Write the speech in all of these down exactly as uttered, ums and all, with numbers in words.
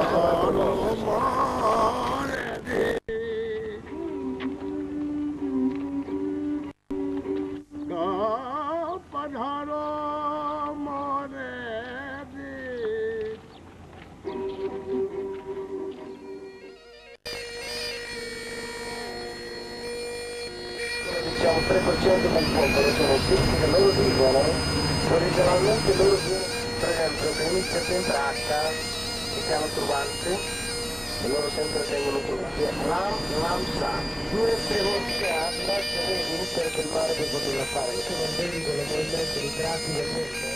Diciamo tre per cento del popolo sono siti che loro dicono, originalmente loro dicono, per esempio, che inizia sempre H, che chiamano turbante, e loro sempre tengono tutti, Lam, Lam, Sa, due secondi a lascia inizia a fermare per poterla fare, io non vedi con le movimenti di gradi del mondo.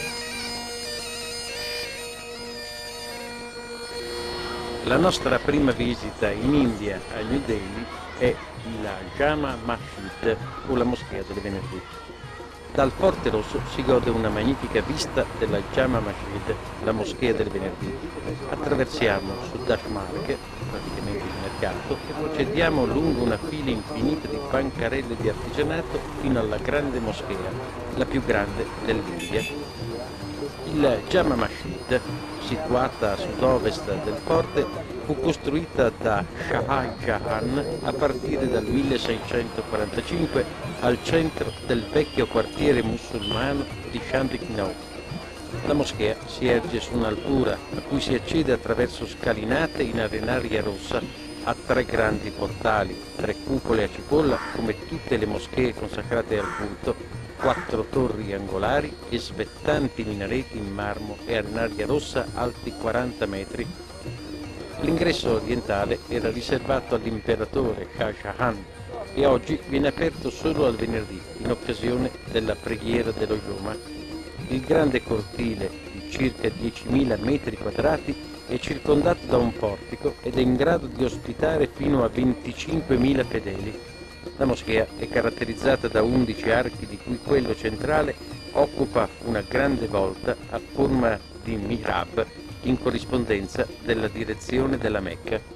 La nostra prima visita in India, a New Delhi, è la Jama Masjid, o la Moschea del Venerdì. Dal Forte Rosso si gode una magnifica vista della Jama Masjid, la Moschea del Venerdì. Attraversiamo Sudash Market, praticamente il mercato, e procediamo lungo una fila infinita di bancarelle di artigianato fino alla grande moschea, la più grande dell'India. Il Jama Masjid, situata a sud-ovest del forte, fu costruita da Shah Jahan a partire dal milleseicentoquarantacinque al centro del vecchio quartiere musulmano di Chandiknau. La moschea si erge su un'altura a cui si accede attraverso scalinate in arenaria rossa a tre grandi portali, tre cupole a cipolla come tutte le moschee consacrate al culto, quattro torri angolari e svettanti minareti in marmo e arenaria rossa alti quaranta metri. L'ingresso orientale era riservato all'imperatore Shah Jahan e oggi viene aperto solo al venerdì, in occasione della preghiera dello Juma. Il grande cortile di circa diecimila metri quadrati è circondato da un portico ed è in grado di ospitare fino a venticinquemila fedeli. La moschea è caratterizzata da undici archi, di cui quello centrale occupa una grande volta a forma di mihrab in corrispondenza della direzione della Mecca.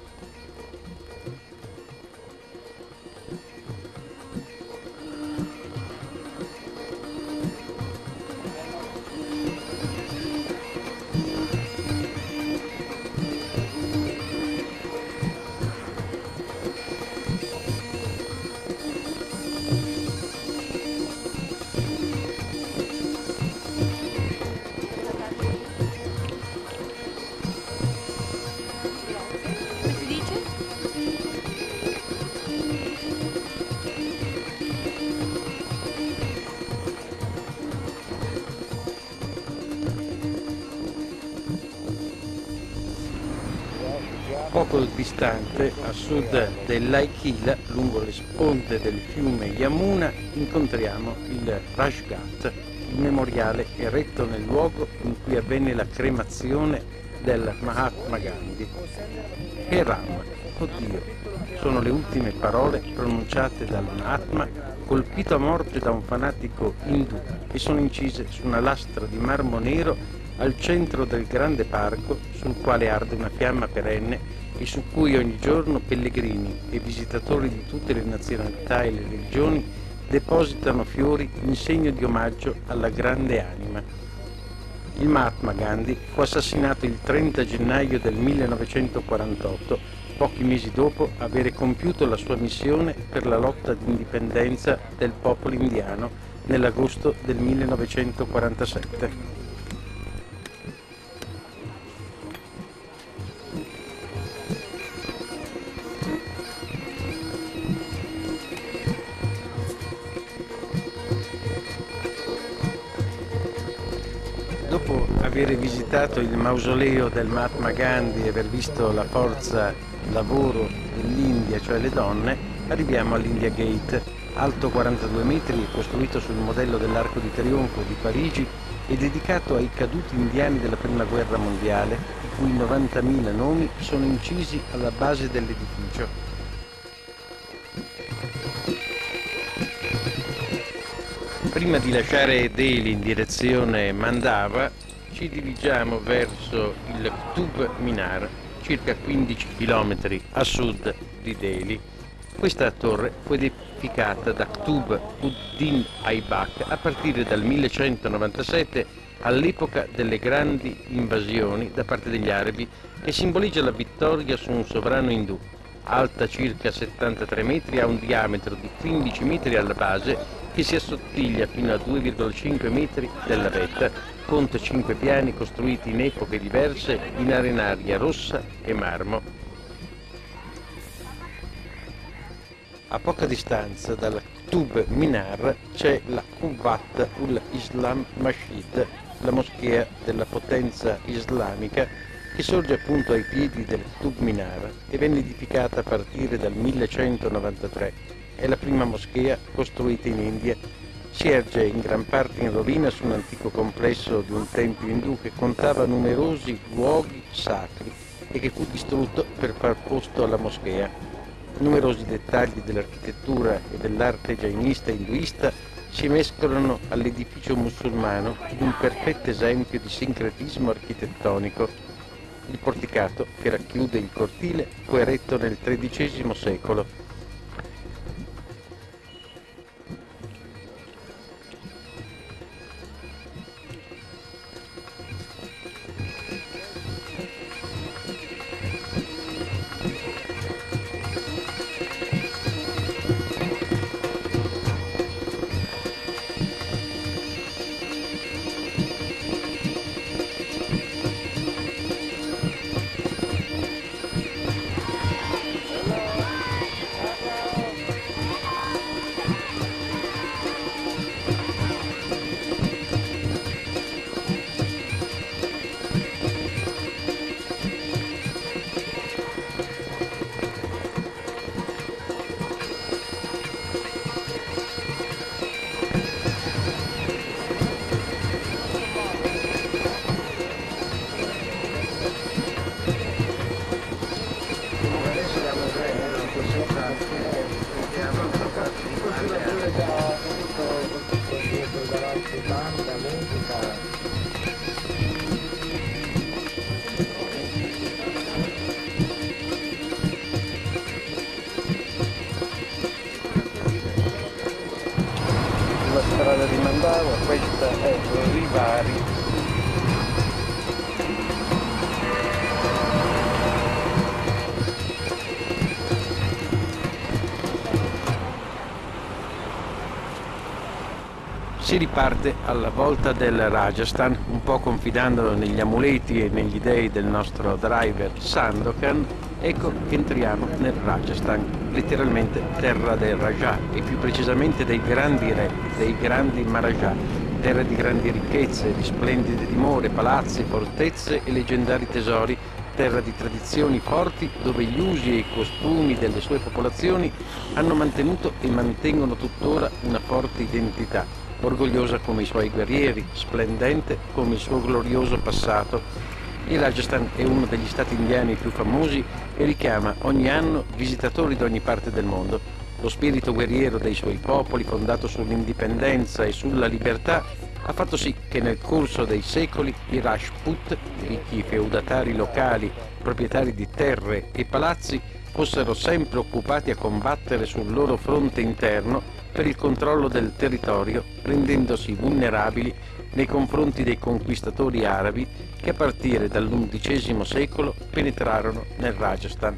Poco distante, a sud dell'Aikila, lungo le sponde del fiume Yamuna, incontriamo il Rajghat, il memoriale eretto nel luogo in cui avvenne la cremazione del Mahatma Gandhi. E Ram, oddio, sono le ultime parole pronunciate dal Mahatma, colpito a morte da un fanatico indù, e sono incise su una lastra di marmo nero al centro del grande parco, sul quale arde una fiamma perenne e su cui ogni giorno pellegrini e visitatori di tutte le nazionalità e le religioni depositano fiori in segno di omaggio alla grande anima. Il Mahatma Gandhi fu assassinato il trenta gennaio del millenovecentoquarantotto, pochi mesi dopo avere compiuto la sua missione per la lotta di indipendenza del popolo indiano nell'agosto del millenovecentoquarantasette. Dopo aver visitato il mausoleo del Mahatma Gandhi e aver visto la forza lavoro dell'India, cioè le donne, arriviamo all'India Gate, alto quarantadue metri e costruito sul modello dell'Arco di Trionfo di Parigi e dedicato ai caduti indiani della Prima Guerra Mondiale, i cui novantamila nomi sono incisi alla base dell'edificio. Prima di lasciare Delhi in direzione Mandava, ci dirigiamo verso il Qutb Minar, circa quindici chilometri a sud di Delhi. Questa torre fu edificata da Qutb ud-Din Aibak a partire dal millecentonovantasette all'epoca delle grandi invasioni da parte degli arabi e simboleggia la vittoria su un sovrano indù. Alta circa settantatré metri, ha un diametro di quindici metri alla base che si assottiglia fino a due virgola cinque metri della vetta, conta cinque piani costruiti in epoche diverse in arenaria rossa e marmo. A poca distanza dalla Qutb Minar c'è la Quwwat ul-Islam Masjid, la moschea della potenza islamica che sorge appunto ai piedi del Qutb Minar e venne edificata a partire dal millecentonovantatré. È la prima moschea costruita in India. Si erge in gran parte in rovina su un antico complesso di un tempio indù che contava numerosi luoghi sacri e che fu distrutto per far posto alla moschea. Numerosi dettagli dell'architettura e dell'arte jainista e induista si mescolano all'edificio musulmano in un perfetto esempio di sincretismo architettonico. Il porticato che racchiude il cortile fu eretto nel tredicesimo secolo. La strada di Mandawa, questa è Rivari. Si riparte alla volta del Rajasthan, un po' confidando negli amuleti e negli dei del nostro driver Sandokan. Ecco che entriamo nel Rajasthan, letteralmente terra del Raja e più precisamente dei grandi re, dei grandi Maharaja, terra di grandi ricchezze, di splendide dimore, palazzi, fortezze e leggendari tesori, terra di tradizioni forti dove gli usi e i costumi delle sue popolazioni hanno mantenuto e mantengono tuttora una forte identità, orgogliosa come i suoi guerrieri, splendente come il suo glorioso passato. Il Rajasthan è uno degli stati indiani più famosi e richiama ogni anno visitatori da ogni parte del mondo. Lo spirito guerriero dei suoi popoli, fondato sull'indipendenza e sulla libertà, ha fatto sì che nel corso dei secoli i Rajput, ricchi feudatari locali, proprietari di terre e palazzi, fossero sempre occupati a combattere sul loro fronte interno per il controllo del territorio, rendendosi vulnerabili nei confronti dei conquistatori arabi che a partire dall'undicesimo secolo penetrarono nel Rajasthan.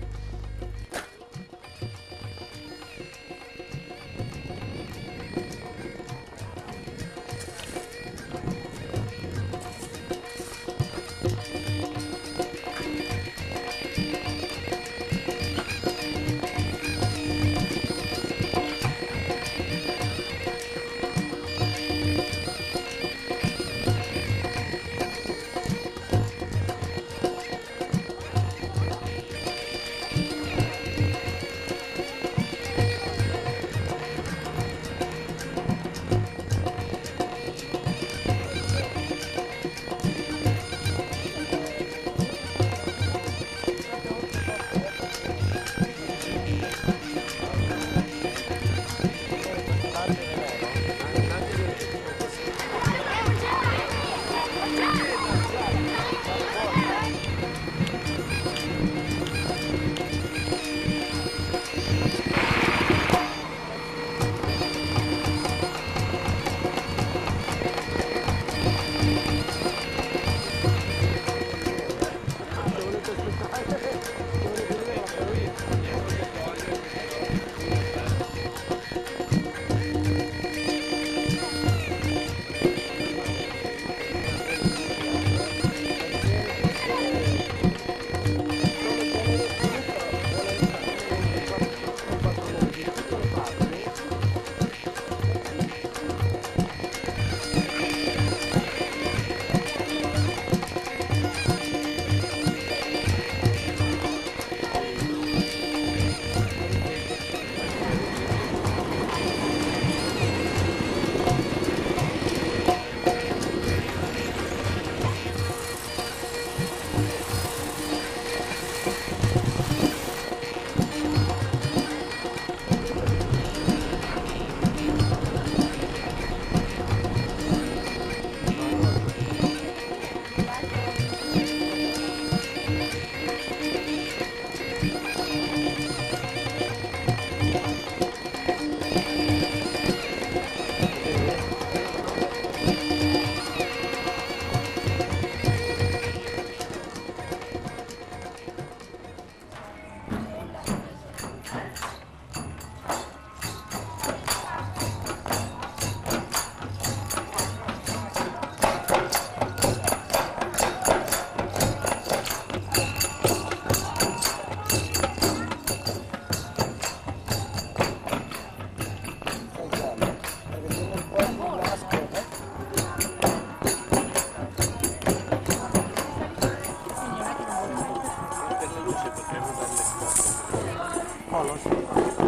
Oh, lo so.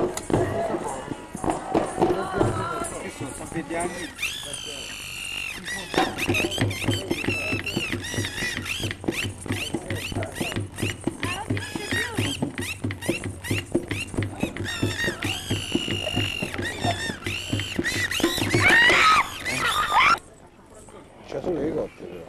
Che sono tappeti anni? C'è solo i cotti però.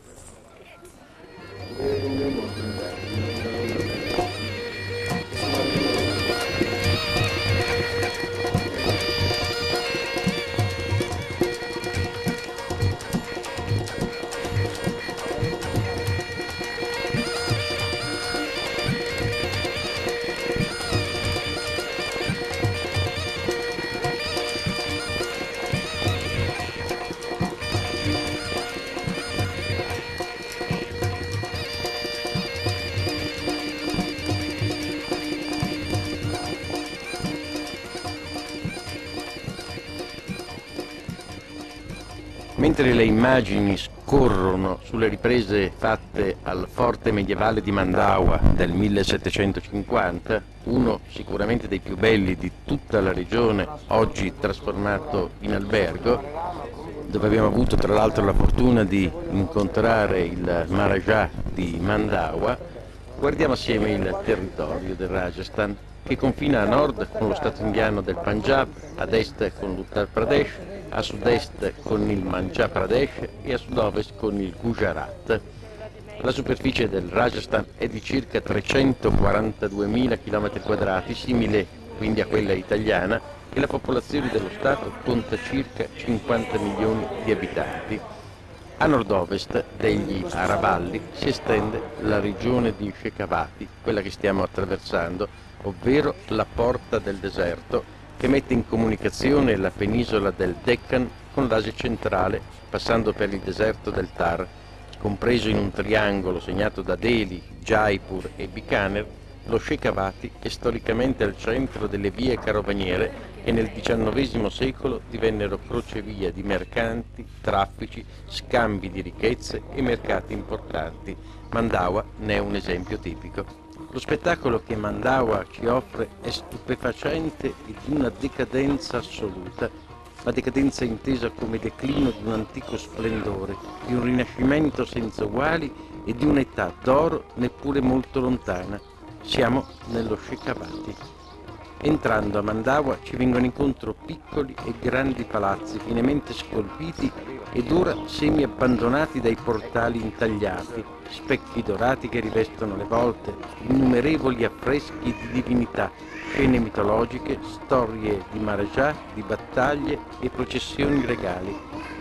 Mentre le immagini scorrono sulle riprese fatte al forte medievale di Mandaua del millesettecentocinquanta, uno sicuramente dei più belli di tutta la regione, oggi trasformato in albergo, dove abbiamo avuto tra l'altro la fortuna di incontrare il Maharaja di Mandaua, guardiamo assieme il territorio del Rajasthan, che confina a nord con lo stato indiano del Punjab, ad est con l'Uttar Pradesh, a sud-est con il Madhya Pradesh e a sud-ovest con il Gujarat. La superficie del Rajasthan è di circa trecentoquarantaduemila chilometri quadrati, simile quindi a quella italiana, e la popolazione dello Stato conta circa cinquanta milioni di abitanti. A nord-ovest degli Aravalli si estende la regione di Shekhawati, quella che stiamo attraversando, ovvero la porta del deserto, che mette in comunicazione la penisola del Deccan con l'Asia centrale, passando per il deserto del Thar. Compreso in un triangolo segnato da Delhi, Jaipur e Bikaner, lo Shekhawati è storicamente al centro delle vie carovaniere che nel diciannovesimo secolo divennero crocevia di mercanti, traffici, scambi di ricchezze e mercati importanti. Mandaua ne è un esempio tipico. Lo spettacolo che Mandaua ci offre è stupefacente e di una decadenza assoluta, la decadenza intesa come declino di un antico splendore, di un rinascimento senza uguali e di un'età d'oro neppure molto lontana. Siamo nello Shekhawati. Entrando a Mandaua ci vengono incontro piccoli e grandi palazzi finemente scolpiti ed ora semi abbandonati dai portali intagliati, specchi dorati che rivestono le volte, innumerevoli affreschi di divinità, scene mitologiche, storie di Maharaja, di battaglie e processioni regali.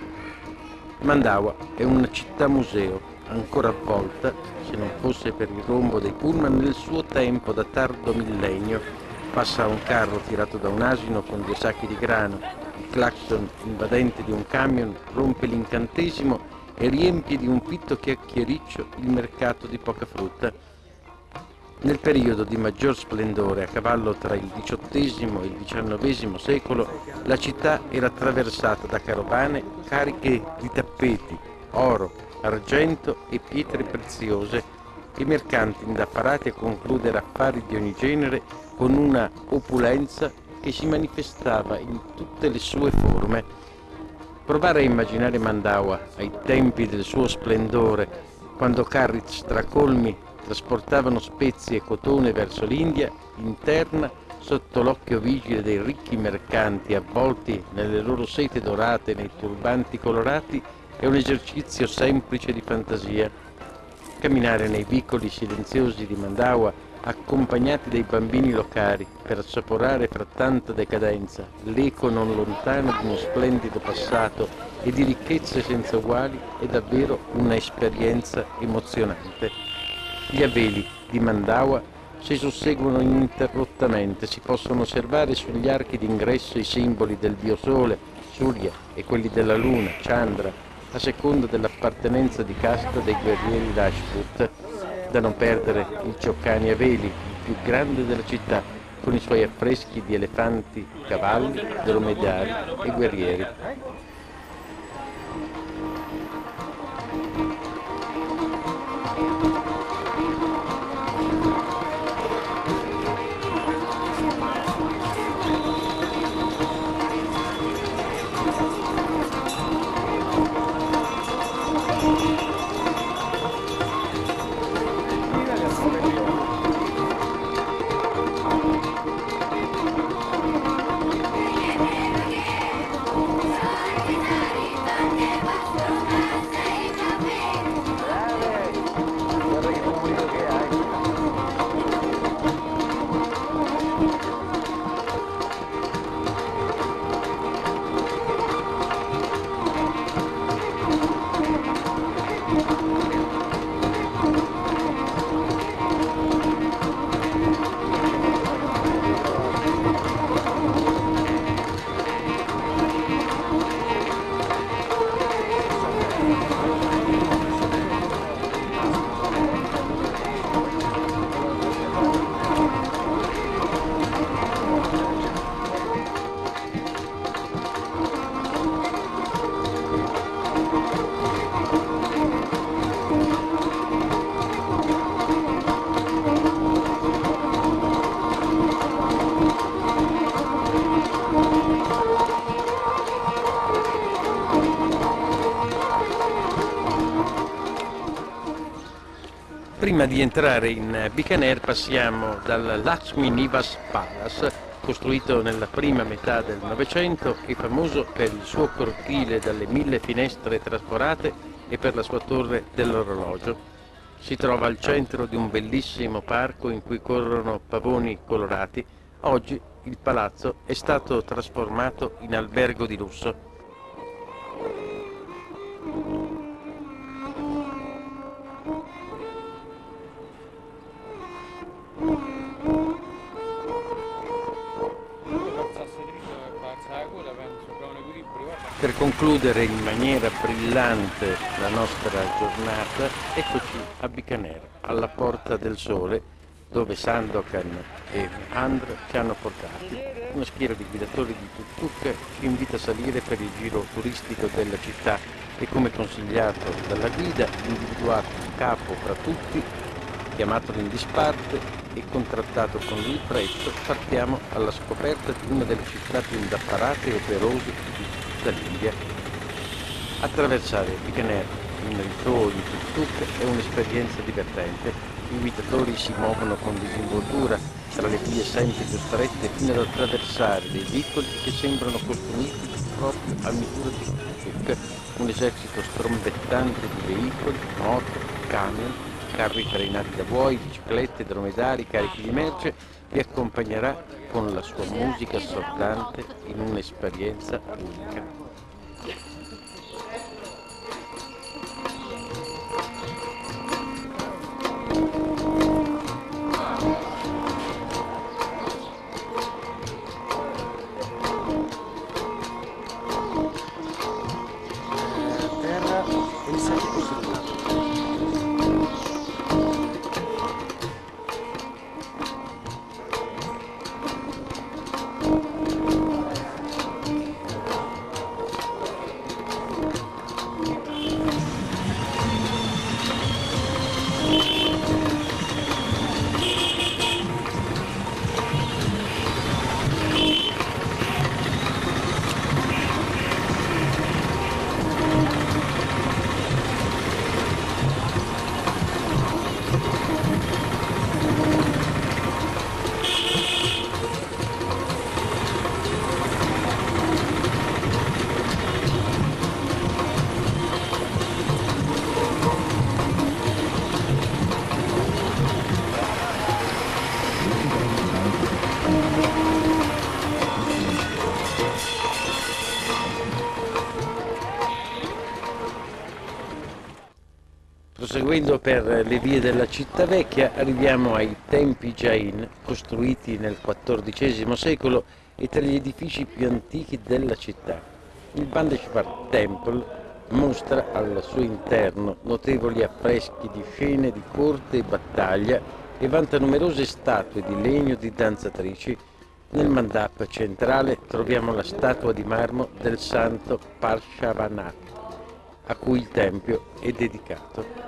Mandaua è una città museo, ancora avvolta, se non fosse per il rombo dei pullman, nel suo tempo da tardo millennio. Passa un carro tirato da un asino con due sacchi di grano, il clacson invadente di un camion rompe l'incantesimo e riempie di un fitto chiacchiericcio il mercato di poca frutta. Nel periodo di maggior splendore, a cavallo tra il diciottesimo e il diciannovesimo secolo, la città era attraversata da carovane cariche di tappeti, oro, argento e pietre preziose, e mercanti indaffarati a concludere affari di ogni genere con una opulenza che si manifestava in tutte le sue forme. Provare a immaginare Mandaua ai tempi del suo splendore, quando carri stracolmi trasportavano spezie e cotone verso l'India, interna, sotto l'occhio vigile dei ricchi mercanti avvolti nelle loro sete dorate e nei turbanti colorati, è un esercizio semplice di fantasia. Camminare nei vicoli silenziosi di Mandaua, accompagnati dai bambini locali, per assaporare fra tanta decadenza l'eco non lontano di uno splendido passato e di ricchezze senza uguali, è davvero un'esperienza emozionante. Gli avveli di Mandaua si susseguono ininterrottamente, si possono osservare sugli archi d'ingresso i simboli del dio Sole, Surya, e quelli della Luna, Chandra, a seconda dell'appartenenza di casta dei guerrieri Rajput. Da non perdere il Chokhani Haveli, il più grande della città, con i suoi affreschi di elefanti, cavalli, dromedari e guerrieri. Prima di entrare in Bikaner passiamo dal Lakshmi Nivas Palace, costruito nella prima metà del Novecento e famoso per il suo cortile dalle mille finestre trasforate e per la sua torre dell'orologio. Si trova al centro di un bellissimo parco in cui corrono pavoni colorati. Oggi il palazzo è stato trasformato in albergo di lusso. Per concludere in maniera brillante la nostra giornata, eccoci a Bikaner, alla Porta del Sole, dove Sandokan e Andr ci hanno portati. Una schiera di guidatori di tuk-tuk ci invita a salire per il giro turistico della città e, come consigliato dalla guida, individuato un capo fra tutti, chiamatolo in disparte e contrattato con lui presto, partiamo alla scoperta di una delle città più indaffarate e operose di tutta l'India. Attraversare Bikaner in ritò o in tuk-tuk è un'esperienza divertente. I guidatori si muovono con disinvoltura tra le vie sempre più strette fino ad attraversare dei vicoli che sembrano costruiti proprio a misura di tuk-tuk. Un esercito strombettante di veicoli, moto, camion, carri trainati da buoi, biciclette, dromedari carichi di merce vi accompagnerà con la sua musica assordante in un'esperienza unica. Terra e il sette costruito. Proseguendo per le vie della città vecchia arriviamo ai tempi Jain, costruiti nel quattordicesimo secolo e tra gli edifici più antichi della città. Il Bandeshwar Temple mostra al suo interno notevoli affreschi di scene di corte e battaglia e vanta numerose statue di legno di danzatrici. Nel mandap centrale troviamo la statua di marmo del santo Parshvanath, a cui il tempio è dedicato.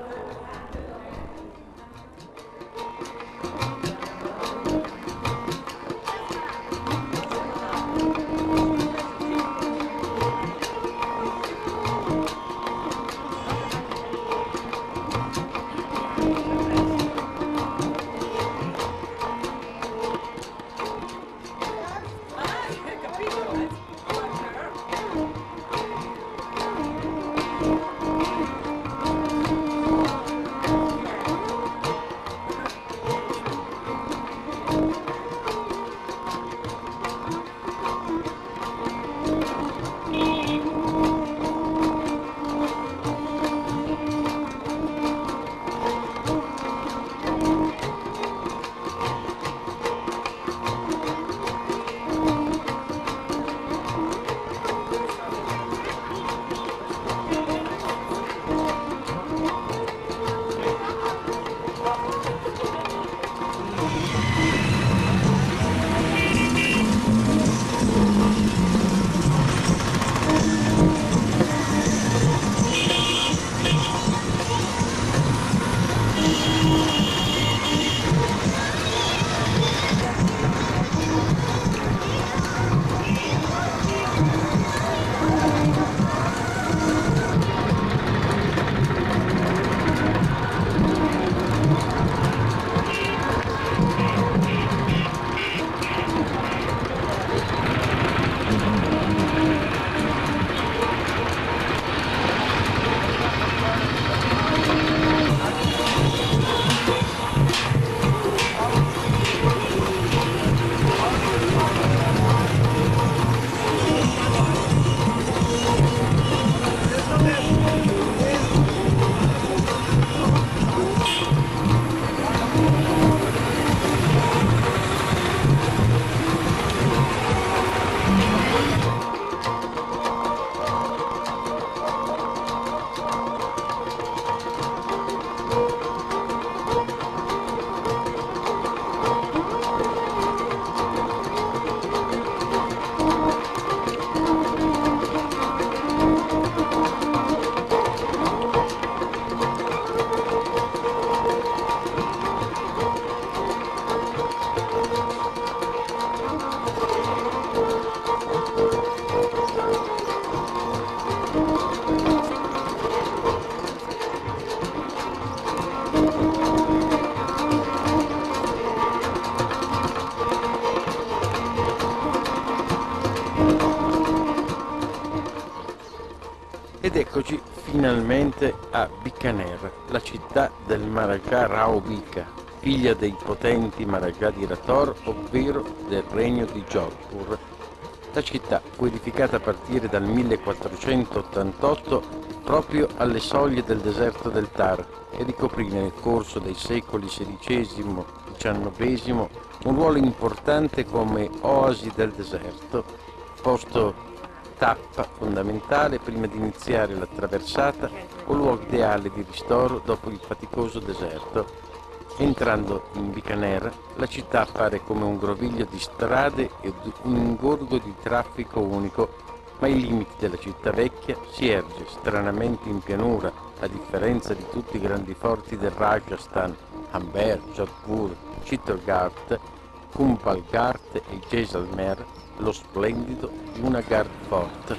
Ed eccoci finalmente a Bikaner, la città del Maharaja Rao Bika, figlia dei potenti Maharaja di Rathore, ovvero del regno di Jodhpur. La città fu edificata a partire dal millequattrocentottantotto proprio alle soglie del deserto del Thar e ricoprì nel corso dei secoli sedicesimo diciannovesimo un ruolo importante come oasi del deserto, posto tappa fondamentale prima di iniziare la traversata o luogo ideale di ristoro dopo il faticoso deserto. Entrando in Bikaner, la città appare come un groviglio di strade e un ingorgo di traffico unico, ma ai limiti della città vecchia si erge stranamente in pianura, a differenza di tutti i grandi forti del Rajasthan, Amber, Jodhpur, Chittorgarh, Kumbhalgarh e Jaisalmer, lo splendido Junagadh Fort.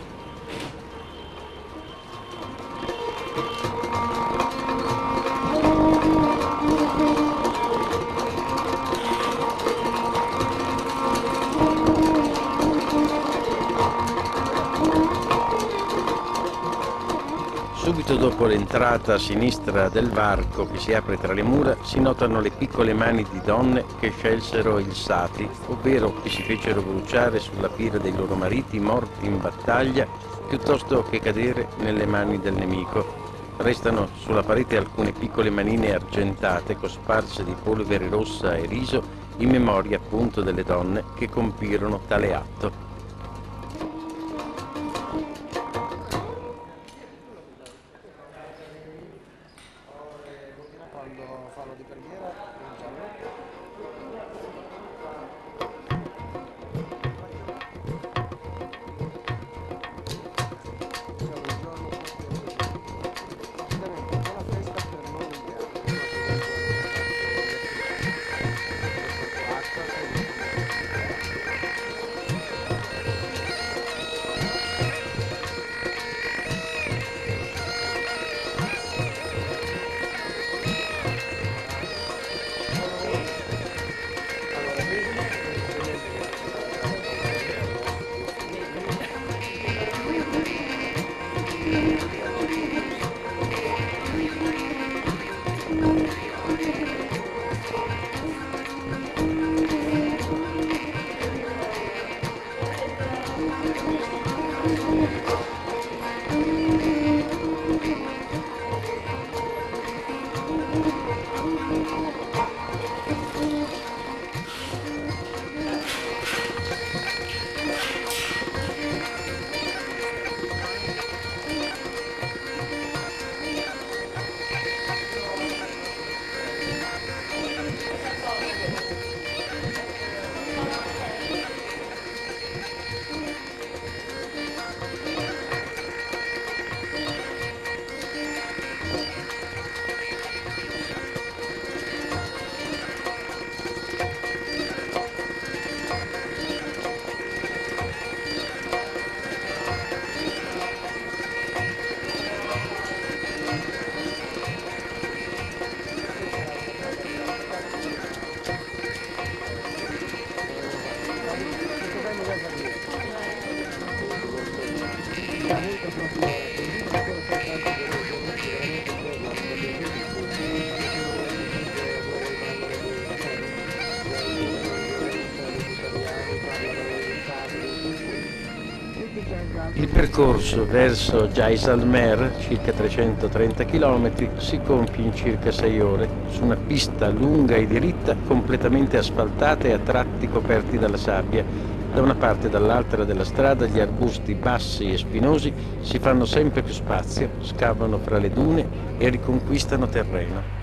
Subito dopo l'entrata a sinistra del varco che si apre tra le mura si notano le piccole mani di donne che scelsero il sati, ovvero che si fecero bruciare sulla pira dei loro mariti morti in battaglia piuttosto che cadere nelle mani del nemico. Restano sulla parete alcune piccole manine argentate cosparse di polvere rossa e riso in memoria appunto delle donne che compirono tale atto. Il percorso verso Jaisalmer, circa trecentotrenta chilometri, si compie in circa sei ore, su una pista lunga e diritta, completamente asfaltata e a tratti coperti dalla sabbia. Da una parte e dall'altra della strada gli arbusti bassi e spinosi si fanno sempre più spazio, scavano fra le dune e riconquistano terreno.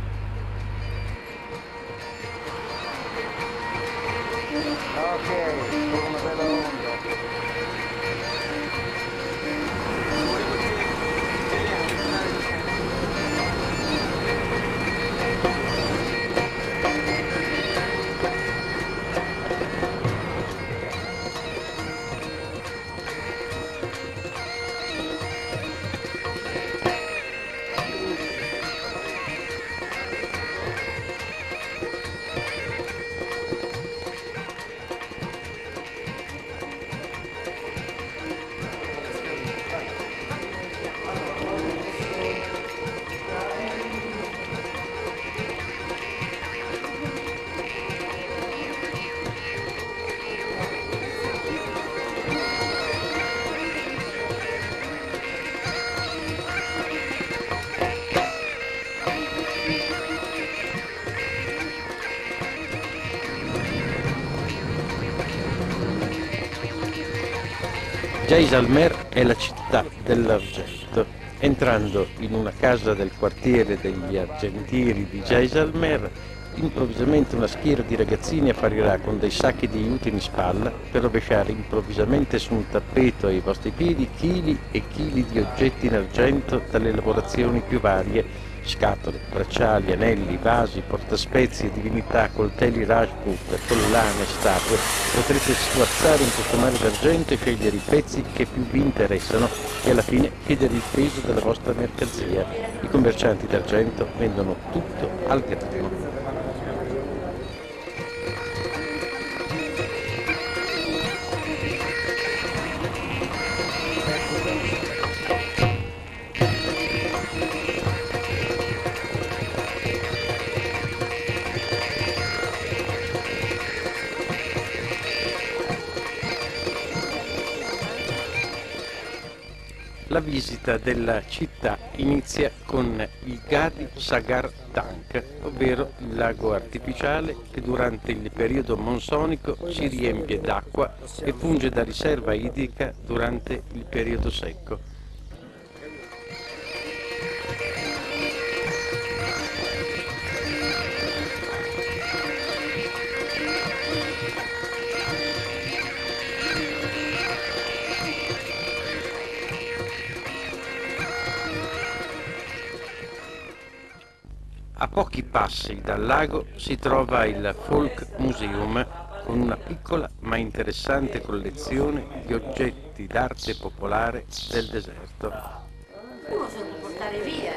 Jaisalmer è la città dell'argento. Entrando in una casa del quartiere degli argentieri di Jaisalmer, improvvisamente una schiera di ragazzini apparirà con dei sacchi di aiuti in spalla per rovesciare improvvisamente su un tappeto ai vostri piedi chili e chili di oggetti in argento dalle lavorazioni più varie: scatole, bracciali, anelli, vasi, portaspezie, divinità, coltelli Rajput, collane, statue. Potrete sguazzare in questo mare d'argento e scegliere i pezzi che più vi interessano e alla fine chiedere il peso della vostra mercanzia. I commercianti d'argento vendono tutto al grano. La visita della città inizia con il Gadi Sagar Tank, ovvero il lago artificiale che durante il periodo monsonico si riempie d'acqua e funge da riserva idrica durante il periodo secco. A pochi passi dal lago si trova il Folk Museum con una piccola ma interessante collezione di oggetti d'arte popolare del deserto. Lo possono portare via.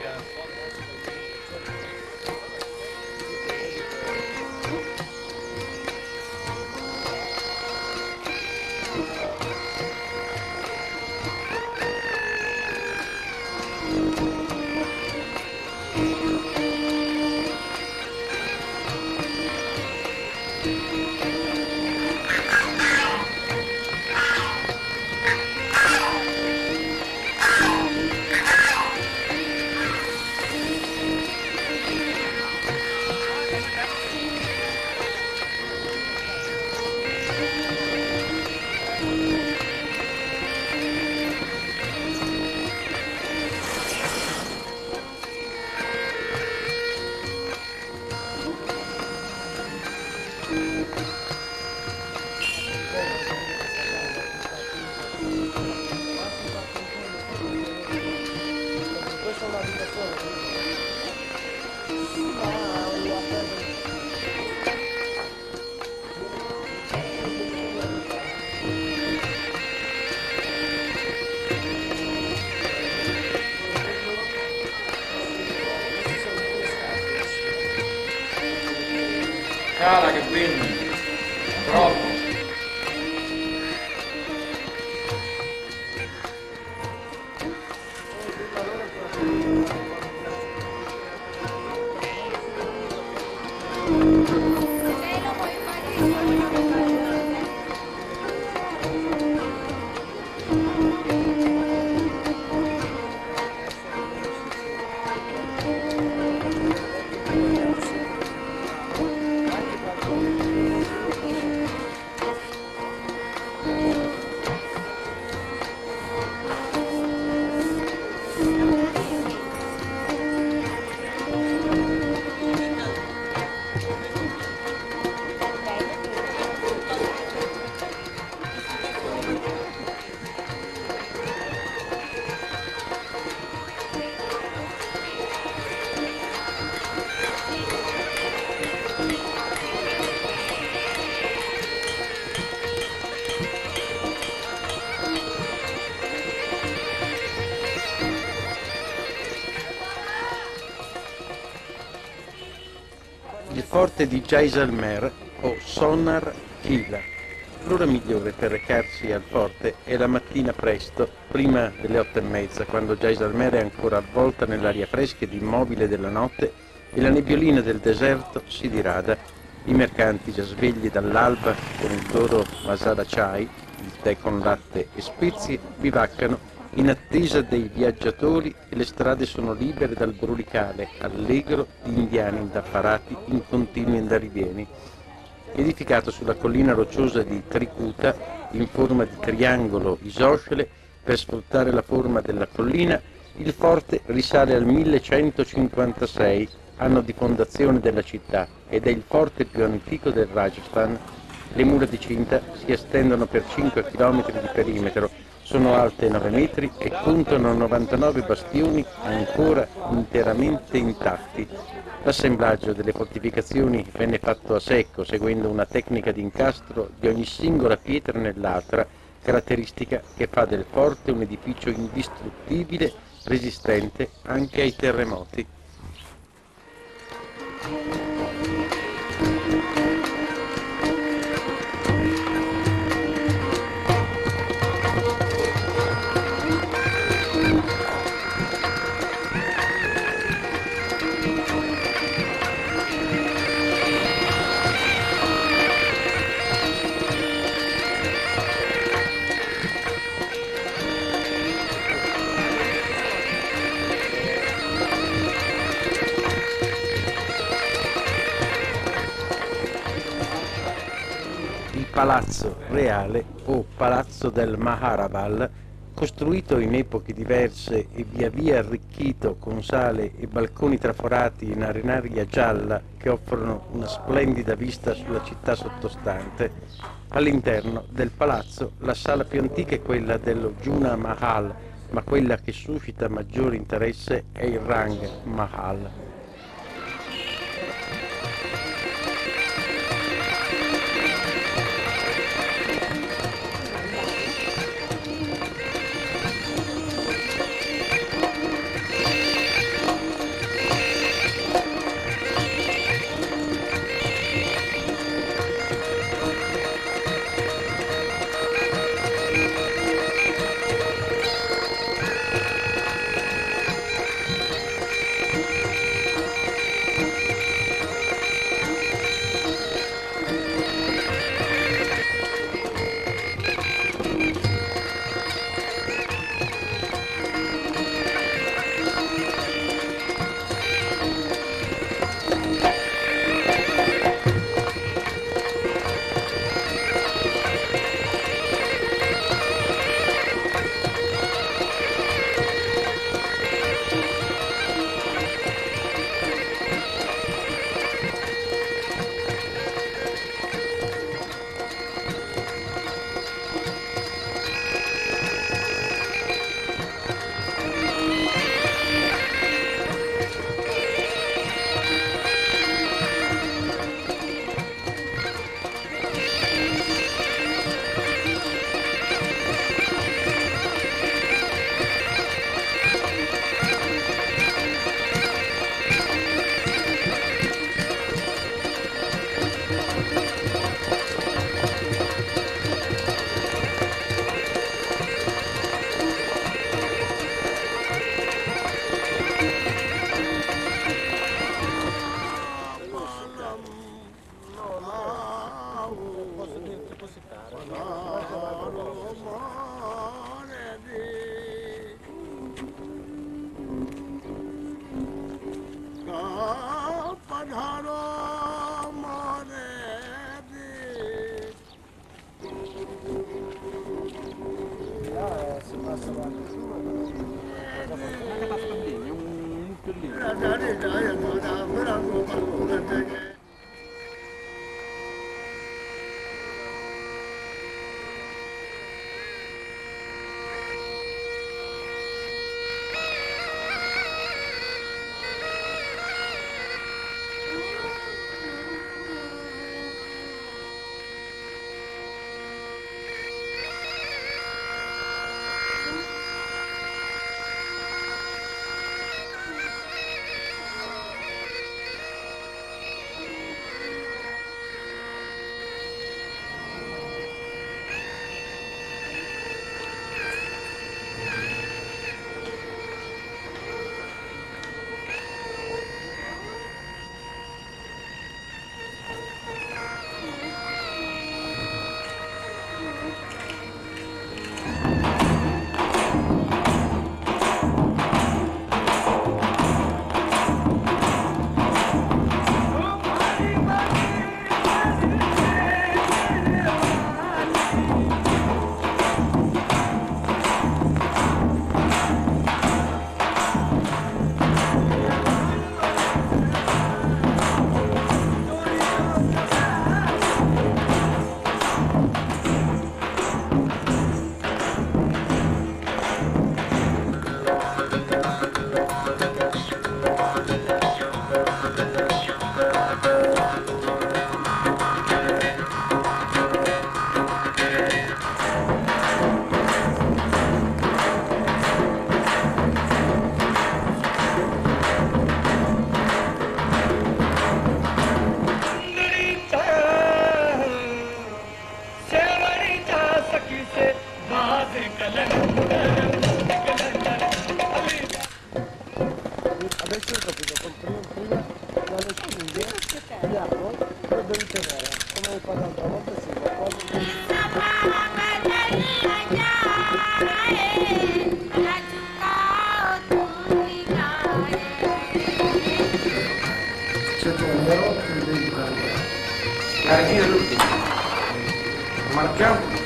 Cala che quindi troppo. Il forte di Jaisalmer o Sonar Killa. L'ora migliore per recarsi al forte è la mattina presto, prima delle otto e mezza, quando Jaisalmer è ancora avvolta nell'aria fresca ed immobile della notte e la nebbiolina del deserto si dirada. I mercanti, già svegli dall'alba con il loro masala chai, il tè con latte e spezie, bivaccano in attesa dei viaggiatori e le strade sono libere dal brulicale allegro di indiani indaffarati in continui andarivieni. edificato sulla collina rocciosa di Tricuta in forma di triangolo isoscele. Per sfruttare la forma della collina, il forte risale al millecentocinquantasei, anno di fondazione della città, ed è il forte più antico del Rajasthan. Le mura di cinta si estendono per cinque chilometri di perimetro, sono alte nove metri e contano novantanove bastioni ancora interamente intatti. L'assemblaggio delle fortificazioni venne fatto a secco, seguendo una tecnica di incastro di ogni singola pietra nell'altra, caratteristica che fa del forte un edificio indistruttibile, resistente anche ai terremoti. Palazzo Reale o Palazzo del Maharajal, costruito in epoche diverse e via via arricchito con sale e balconi traforati in arenaria gialla che offrono una splendida vista sulla città sottostante. All'interno del palazzo la sala più antica è quella dello Juna Mahal, ma quella che suscita maggiore interesse è il Rang Mahal. Adesso ho capito, comprimo prima dalle spughe, gli apro, lo devi tenere, come ho fatto l'altra volta, sì, qualcosa. Se tu nero, ti devi caricare. Carichi l'ultimo. Marchiamo.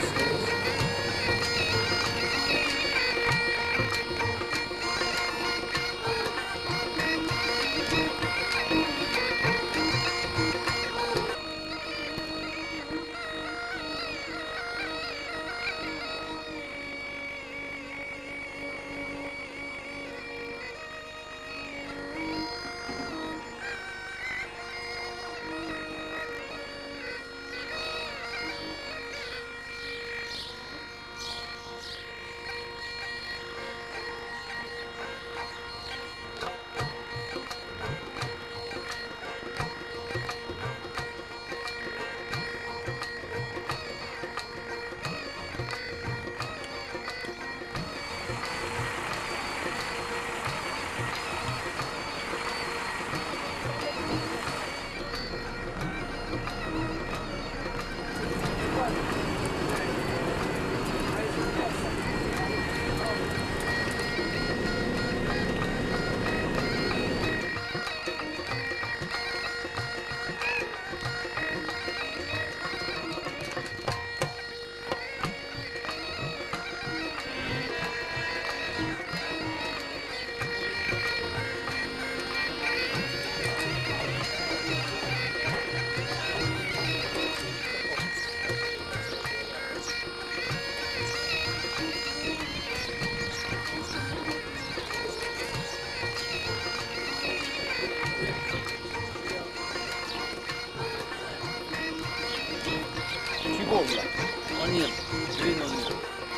Cipolla, onion, green onion.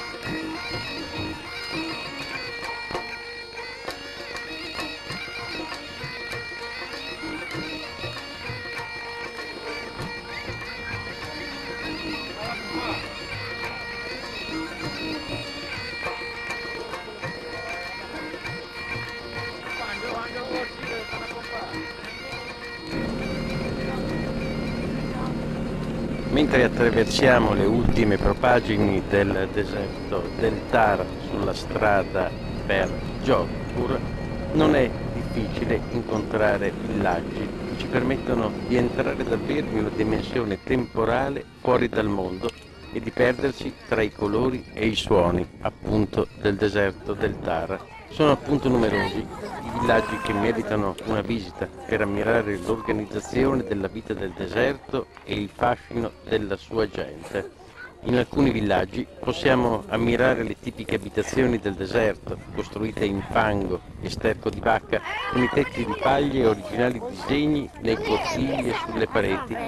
Mentre attraversiamo le ultime propagini del deserto del Thar sulla strada per Jodhpur, non è difficile incontrare villaggi che ci permettono di entrare davvero in una dimensione temporale fuori dal mondo e di perderci tra i colori e i suoni, appunto, del deserto del Thar. Sono appunto numerosi i villaggi che meritano una visita per ammirare l'organizzazione della vita del deserto e il fascino della sua gente. In alcuni villaggi possiamo ammirare le tipiche abitazioni del deserto, costruite in fango e sterco di vacca, con i tetti di paglia e originali disegni nei cortili e sulle pareti.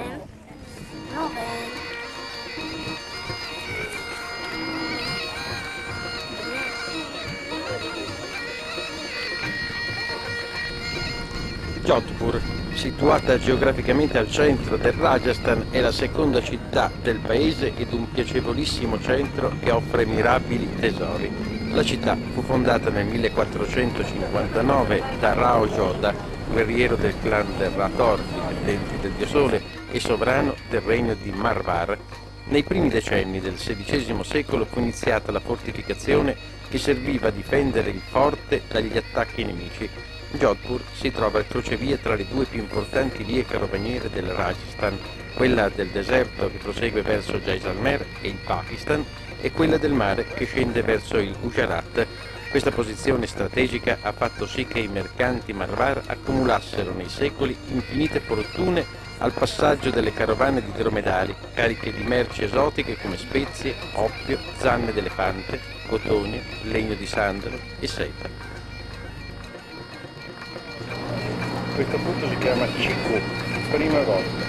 Jodhpur, situata geograficamente al centro del Rajasthan, è la seconda città del paese ed un piacevolissimo centro che offre mirabili tesori. La città fu fondata nel millequattrocentocinquantanove da Rao Jodha, guerriero del clan del Rathor, dipendenti del dio Sole, e sovrano del regno di Marwar. Nei primi decenni del sedicesimo secolo fu iniziata la fortificazione che serviva a difendere il forte dagli attacchi nemici. Jodhpur si trova al crocevia tra le due più importanti vie carovaniere del Rajasthan, quella del deserto che prosegue verso Jaisalmer e il Pakistan e quella del mare che scende verso il Gujarat. Questa posizione strategica ha fatto sì che i mercanti Marwar accumulassero nei secoli infinite fortune al passaggio delle carovane di dromedari cariche di merci esotiche come spezie, oppio, zanne d'elefante, cotone, legno di sandalo e seta. Questo punto si chiama Chiku, prima volta.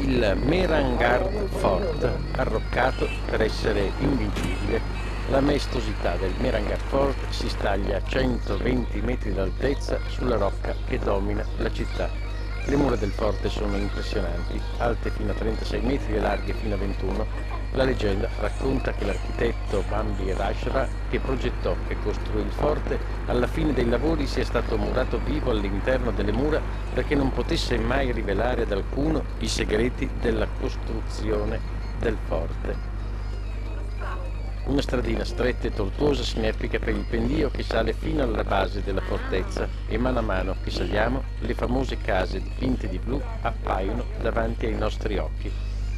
Il Mehrangarh Fort, arroccato per essere invincibile, la maestosità del Mehrangarh Fort si staglia a centoventi metri d'altezza sulla rocca che domina la città. Le mura del forte sono impressionanti, alte fino a trentasei metri e larghe fino a ventuno. La leggenda racconta che l'architetto Bambi Rashra, che progettò e costruì il forte, alla fine dei lavori sia stato murato vivo all'interno delle mura perché non potesse mai rivelare ad alcuno i segreti della costruzione del forte. Una stradina stretta e tortuosa si inerpica per il pendio che sale fino alla base della fortezza e mano a mano che saliamo le famose case dipinte di blu appaiono davanti ai nostri occhi.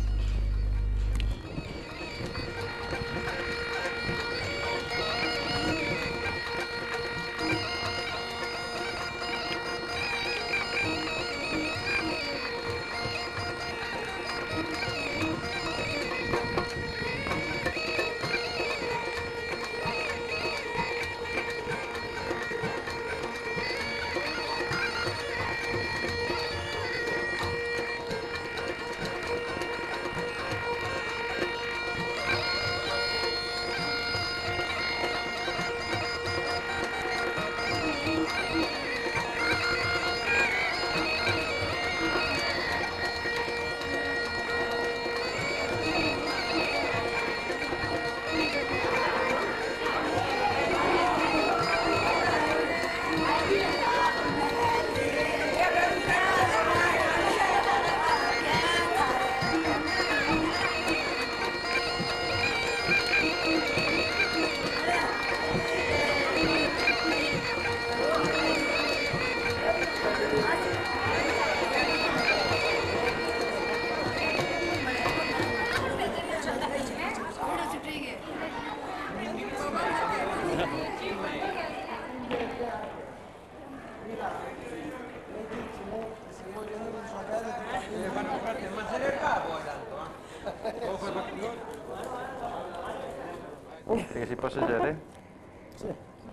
Perché si può assaggiare? Sì.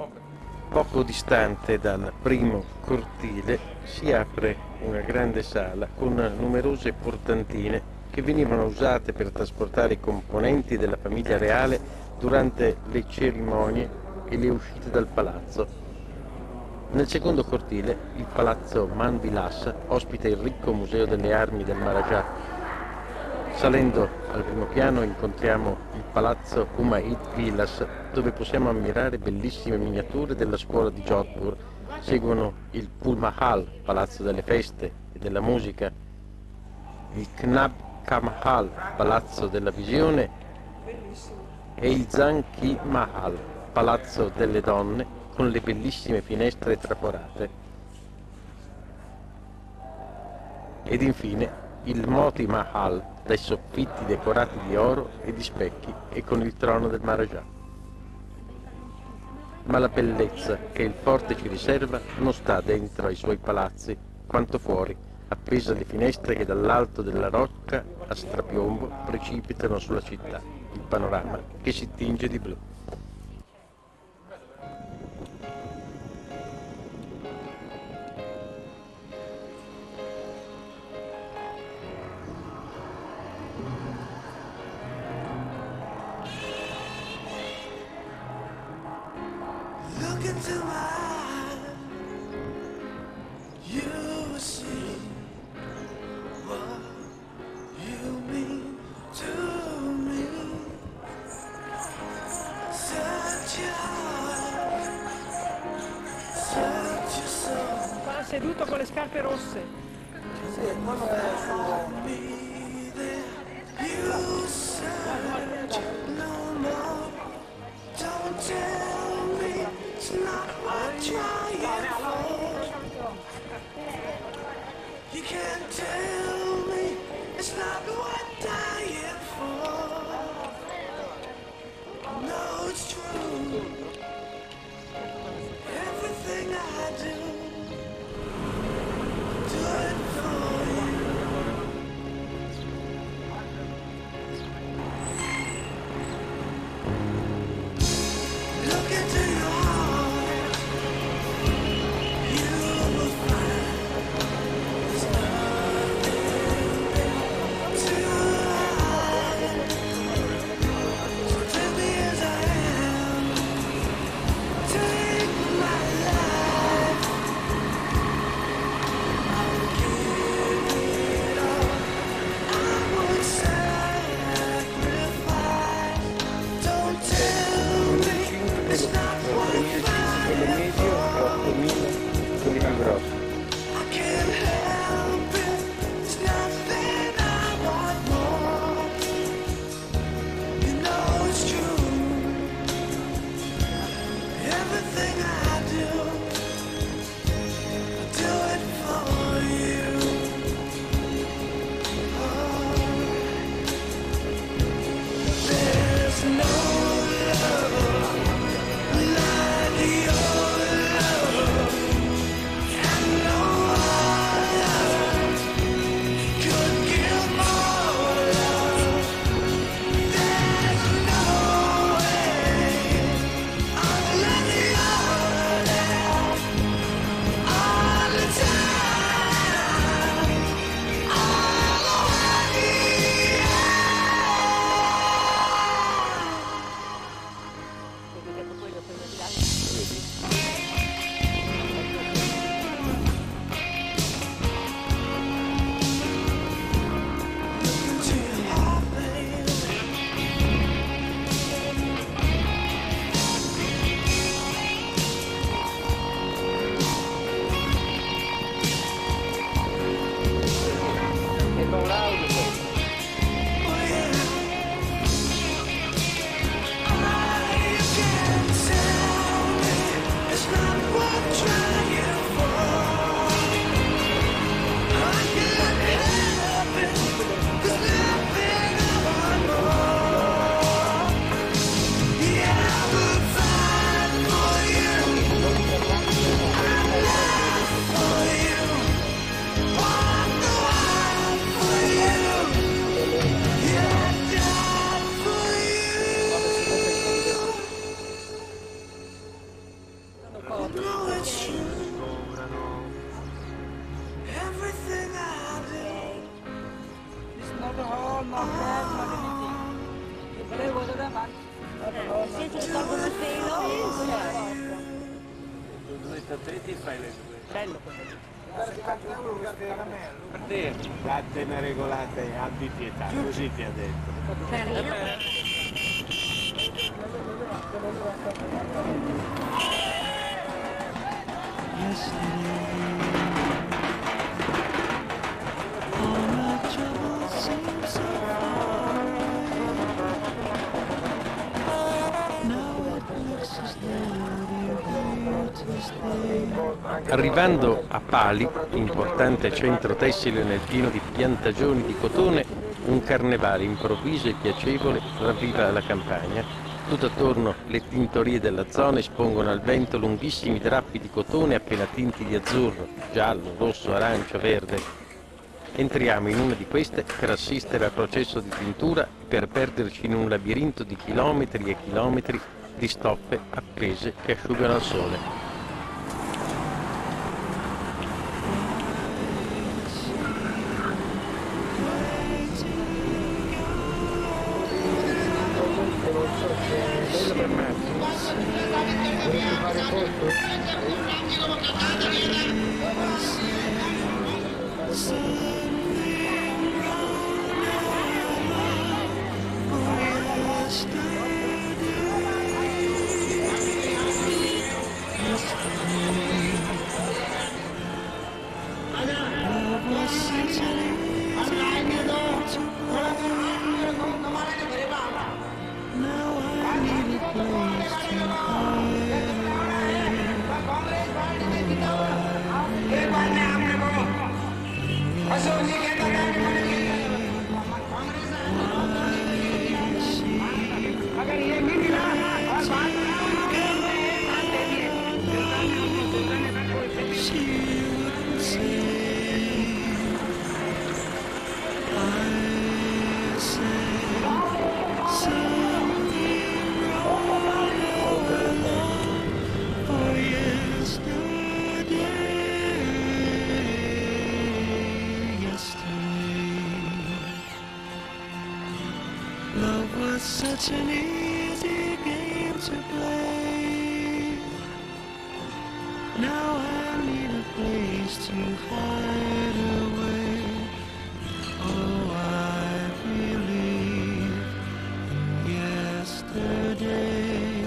Poco distante dal primo cortile si apre una grande sala con numerose portantine che venivano usate per trasportare i componenti della famiglia reale durante le cerimonie e le uscite dal palazzo. Nel secondo cortile, il palazzo Man Vilas ospita il ricco museo delle armi del Maharaja. Salendo al primo piano incontriamo il palazzo Humayun Vilas, dove possiamo ammirare bellissime miniature della scuola di Jodhpur. Seguono il Phul Mahal, palazzo delle feste e della musica, il Knab Mahal, palazzo della visione, e il Zanki Mahal, palazzo delle donne, con le bellissime finestre traforate. Ed infine il Moti Mahal, dai soffitti decorati di oro e di specchi e con il trono del Maharaja. Ma la bellezza che il forte ci riserva non sta dentro ai suoi palazzi, quanto fuori, appesa alle finestre che dall'alto della rocca a strapiombo precipitano sulla città, il panorama che si tinge di blu. Seduto con le scarpe rosse. Sì, quello è suo. sembra un auto. Senti che tolgono il pelo? Ti fai le due. Bello quello. Per te, vattene regolate, abbi pietà, così ti ha detto. Per io? Arrivando a Pali, importante centro tessile nel pieno di piantagioni di cotone, un carnevale improvviso e piacevole ravviva la campagna. Tutto attorno le tintorie della zona espongono al vento lunghissimi drappi di cotone appena tinti di azzurro, giallo, rosso, arancio, verde. Entriamo in una di queste per assistere al processo di tintura e per perderci in un labirinto di chilometri e chilometri di stoffe appese che asciugano al sole. Such an easy game to play. Now I need a place to hide away. Oh, I believe yesterday.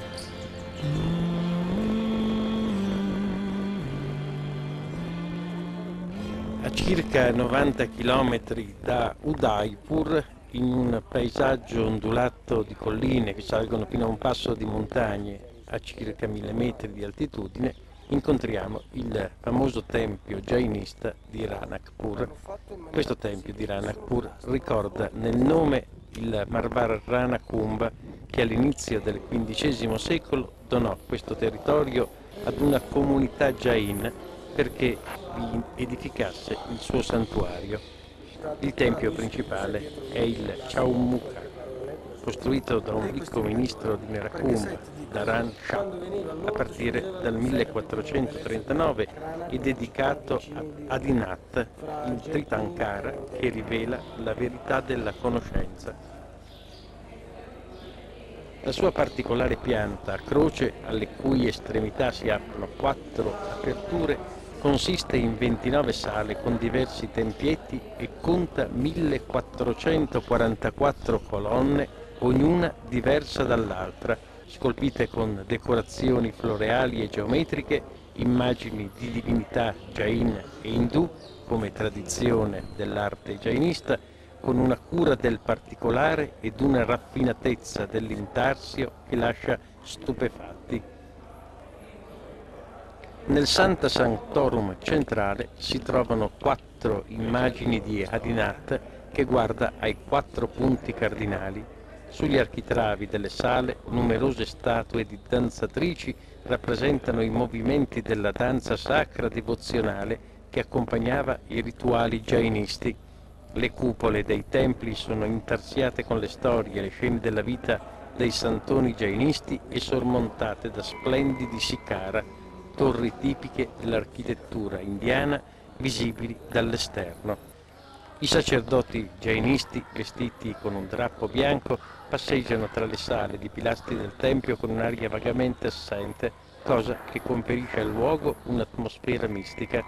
A circa novanta chilometri da Udaipur, in un paesaggio ondulato di colline che salgono fino a un passo di montagne a circa mille metri di altitudine, incontriamo il famoso tempio jainista di Ranakpur. Questo tempio di Ranakpur ricorda nel nome il Marvarana Kumbha che all'inizio del quindicesimo secolo donò questo territorio ad una comunità jain perché vi edificasse il suo santuario. Il tempio principale è il Chaumukha, costruito da un ricco ministro di Nerakumbha, Dharan Shah, a partire dal millequattrocentotrentanove e dedicato a Adinath, il Tritankara che rivela la verità della conoscenza. La sua particolare pianta a croce, alle cui estremità si aprono quattro aperture, consiste in ventinove sale con diversi tempietti e conta millequattrocentoquarantaquattro colonne, ognuna diversa dall'altra, scolpite con decorazioni floreali e geometriche immagini di divinità Jain e indù, come tradizione dell'arte jainista, con una cura del particolare ed una raffinatezza dell'intarsio che lascia stupefatti. Nel Santa Sanctorum centrale si trovano quattro immagini di Adinath che guarda ai quattro punti cardinali. Sugli architravi delle sale numerose statue di danzatrici rappresentano i movimenti della danza sacra devozionale che accompagnava i rituali jainisti. Le cupole dei templi sono intarsiate con le storie e le scene della vita dei santoni jainisti e sormontate da splendidi sikara, torri tipiche dell'architettura indiana visibili dall'esterno. I sacerdoti jainisti, vestiti con un drappo bianco, passeggiano tra le sale di pilastri del tempio con un'aria vagamente assente, cosa che conferisce al luogo un'atmosfera mistica.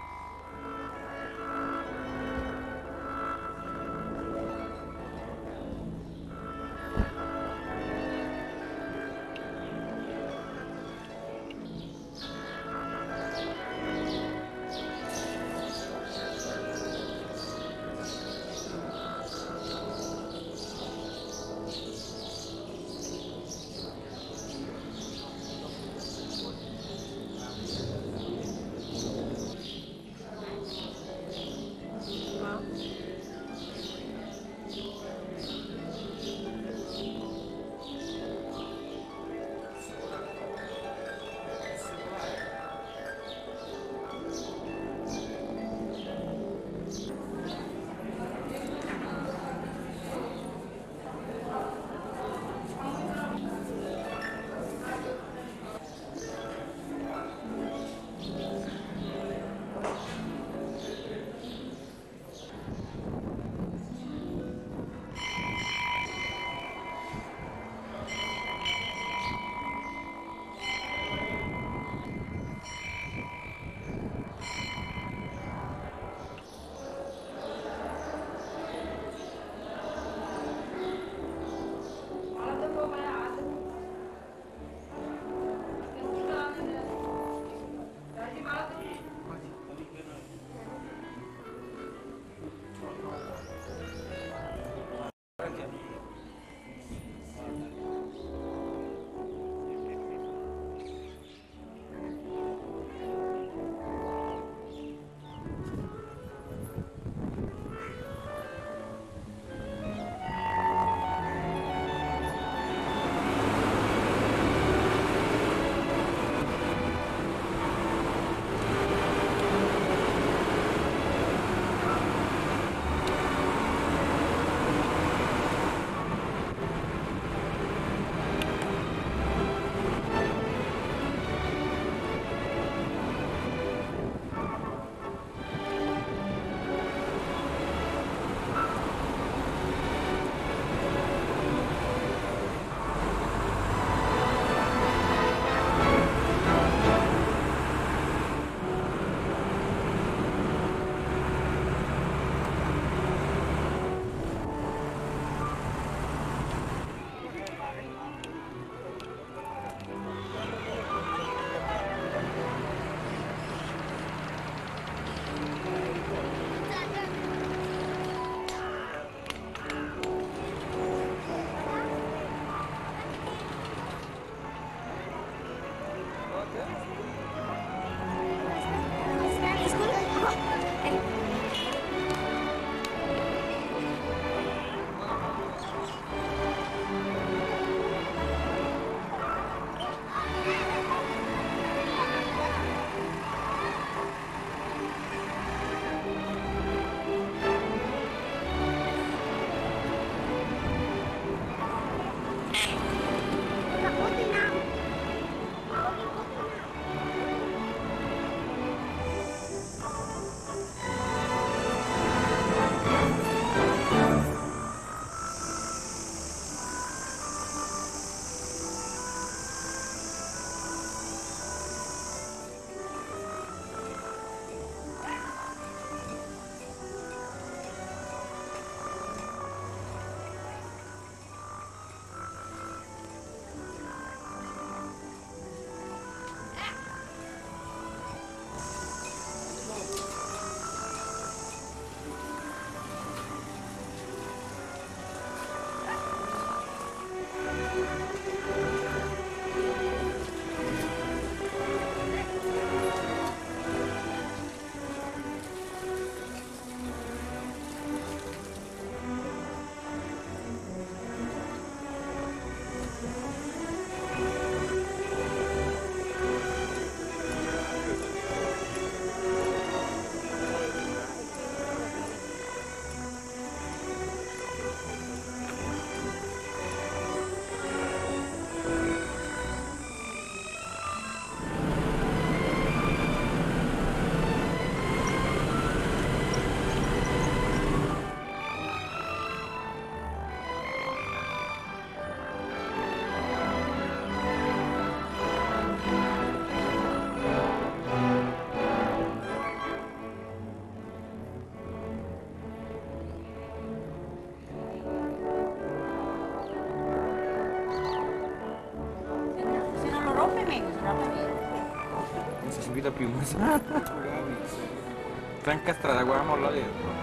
Non si guida più, ma si sta incastrata quella molla dentro.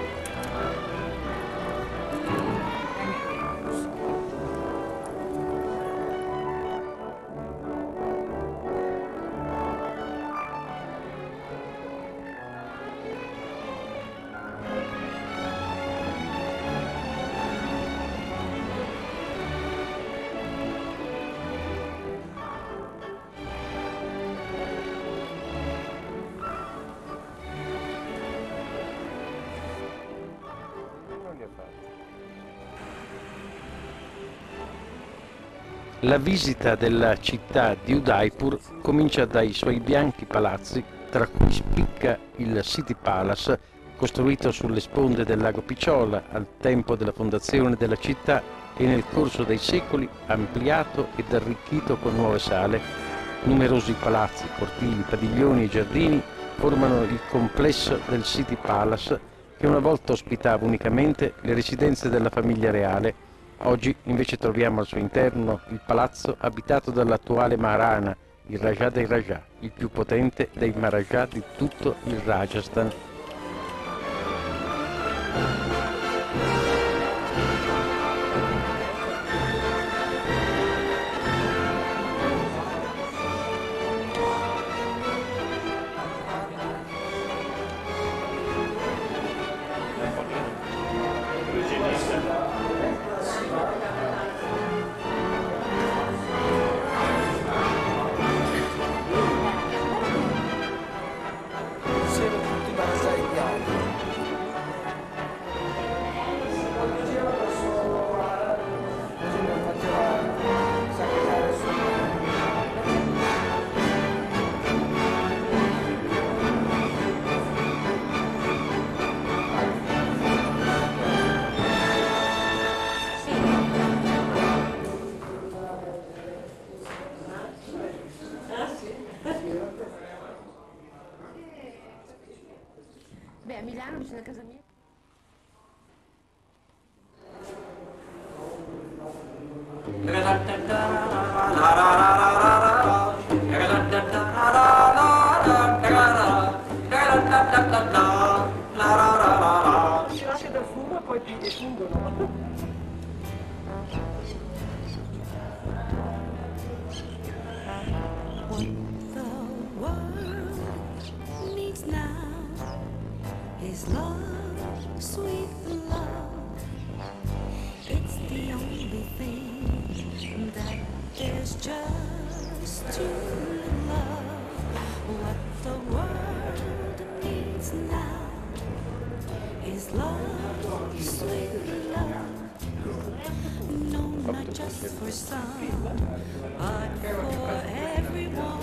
La visita della città di Udaipur comincia dai suoi bianchi palazzi, tra cui spicca il City Palace, costruito sulle sponde del lago Picciola al tempo della fondazione della città e nel corso dei secoli ampliato ed arricchito con nuove sale. Numerosi palazzi, cortili, padiglioni e giardini formano il complesso del City Palace, che una volta ospitava unicamente le residenze della famiglia reale. Oggi invece troviamo al suo interno il palazzo abitato dall'attuale Maharana, il Raja dei Raja, il più potente dei Maharaja di tutto il Rajasthan. Beh, a Milano vicino a casa mia. Ci lascia del fumo e poi ti defungono. Is love, sweet love. It's the only thing that there's just to love. What the world needs now is love, sweet love. No, not just for some, but for everyone.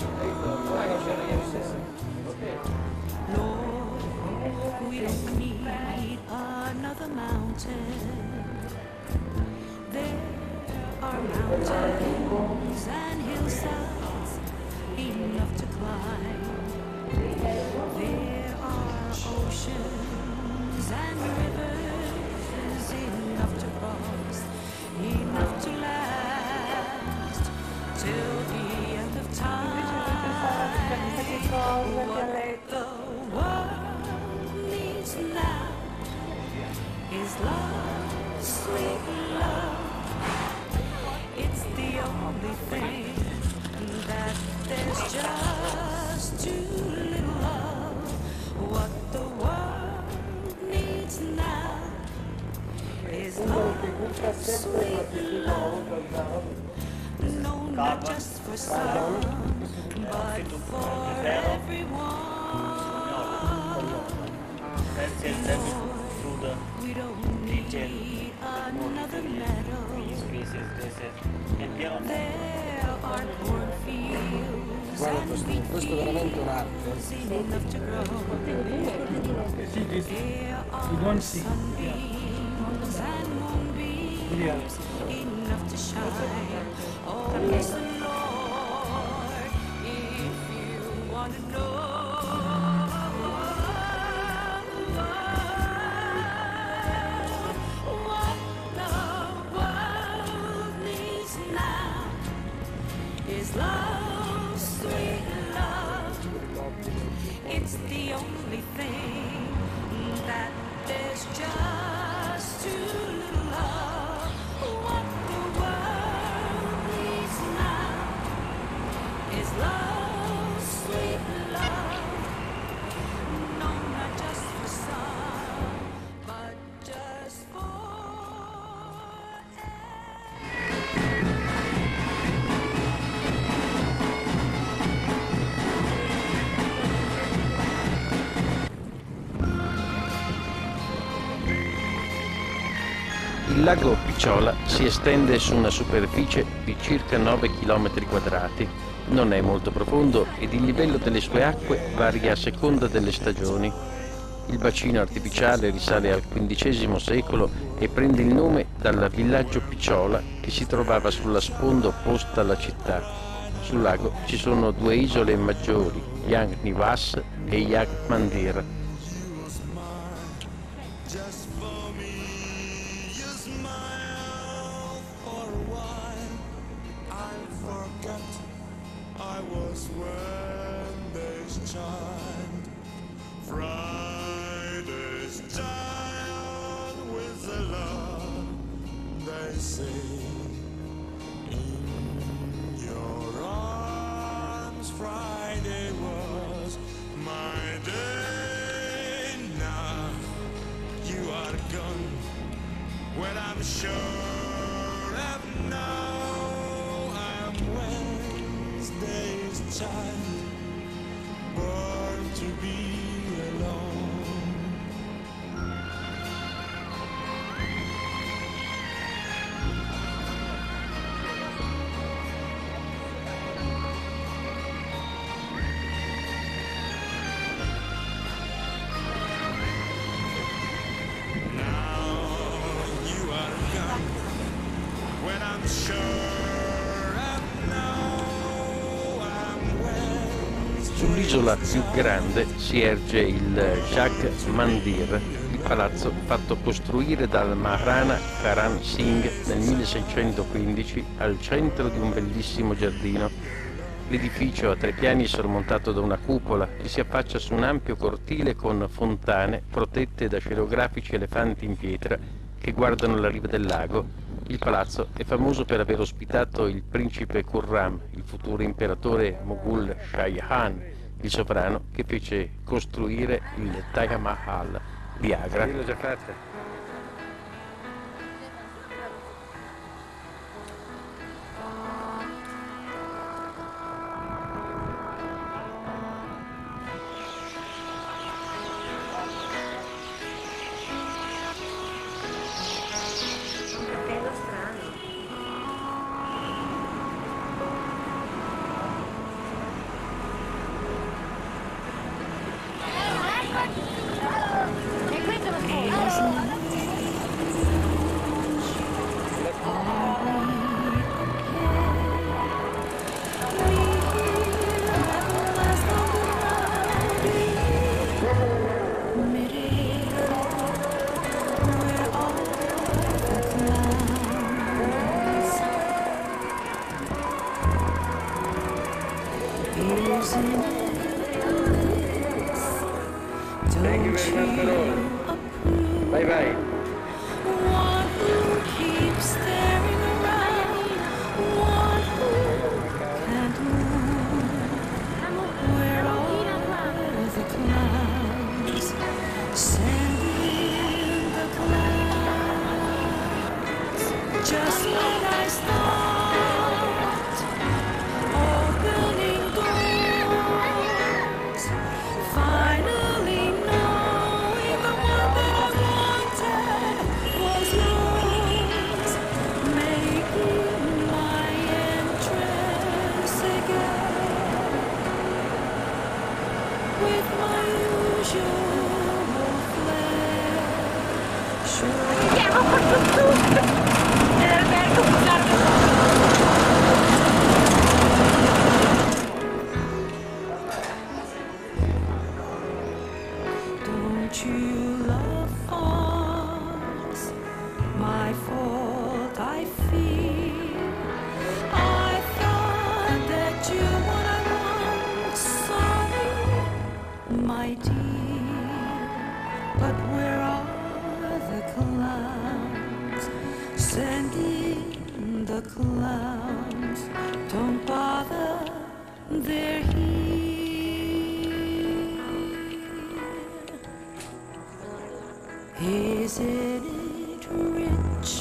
Lord, we don't need another mountain. There are mountains and hillsides enough to climb. There are oceans and rivers enough to cross, enough to last till the end of time. What the world needs now is love, sweet love. It's the only thing that there's just too little of. What the world needs now is love, sweet love. No, not just for some, but for everyone. Lord, we don't need another meadow. There are cornfields Guarda, questo, and questo è veramente un'arte. enough to grow. There are sunbeams and moonbeams enough to shine. Oh, listen, Lord, if you want to know what the world needs now is love. Il lago Picciola si estende su una superficie di circa nove chilometri quadrati. Non è molto profondo ed il livello delle sue acque varia a seconda delle stagioni. Il bacino artificiale risale al quindicesimo secolo e prende il nome dal villaggio Picciola che si trovava sulla sponda opposta alla città. Sul lago ci sono due isole maggiori, Yak Nivas e Yak Mandir. Friday was my day. Now you are gone. When I'm sure of now, I'm Wednesday's child, born to be alone. Sull'isola più grande si erge il Yak Mandir, il palazzo fatto costruire dal Maharana Karan Singh nel milleseicentoquindici al centro di un bellissimo giardino. L'edificio a tre piani è sormontato da una cupola che si affaccia su un ampio cortile con fontane protette da scerografici elefanti in pietra che guardano la riva del lago. Il palazzo è famoso per aver ospitato il principe Khurram, il futuro imperatore Mughal Shah Jahan, il sovrano che fece costruire il Taj Mahal di Agra. Io l'ho già fatta. E questo è lo sposo. Thank you very much for all. Bye bye. One who keeps staring around, one who can't move. Where are the clouds? Send in the clouds. Just when I start opening doors, finally knowing the one that I wanted was yours, making my entrance again with my usual flair. Andiamo per tutto! Nell'albergo Don't you love us? My fault, I feel. I thought that you what I want. Sorry, my dear. But where are the clouds? Send in the clouds. Don't bother, they're here. Isn't it rich?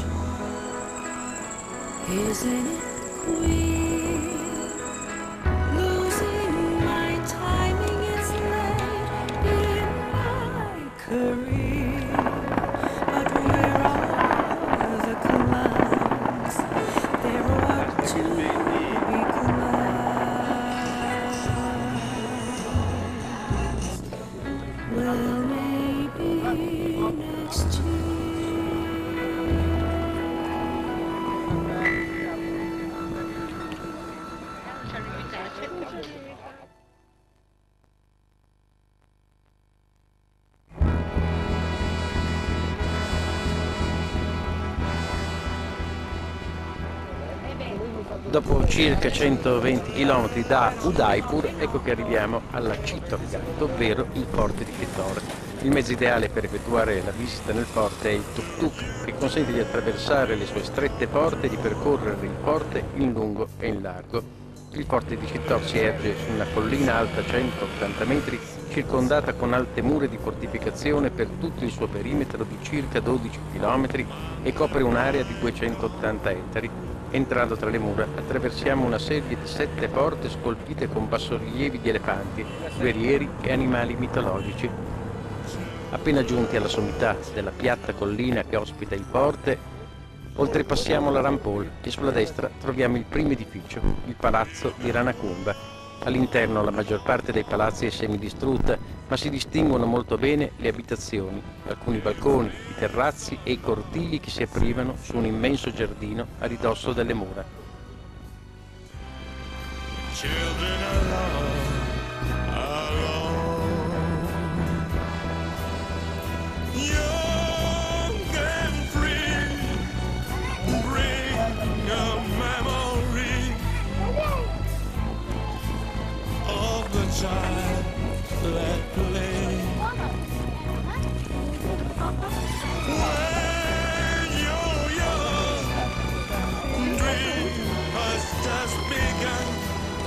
Isn't it queer? Losing my timing is late in my career. But where are Dopo circa centoventi chilometri da Udaipur, ecco che arriviamo alla Chittorgarh, ovvero il forte di Chittor. Il mezzo ideale per effettuare la visita nel forte è il tuk-tuk, che consente di attraversare le sue strette porte e di percorrere il forte in lungo e in largo. Il forte di Chittor si erge su una collina alta centottanta metri, circondata con alte mura di fortificazione per tutto il suo perimetro di circa dodici chilometri e copre un'area di duecentottanta ettari. Entrando tra le mura attraversiamo una serie di sette porte scolpite con bassorilievi di elefanti, guerrieri e animali mitologici. Appena giunti alla sommità della piatta collina che ospita il forte, oltrepassiamo la Rampol e sulla destra troviamo il primo edificio, il palazzo di Rana Kumbha. All'interno la maggior parte dei palazzi è semidistrutta, ma si distinguono molto bene le abitazioni, alcuni balconi, i terrazzi e i cortili che si aprivano su un immenso giardino a ridosso delle mura. Children alone, alone, young and free, bring a memory of the child that played. When you're young, dream has just begun.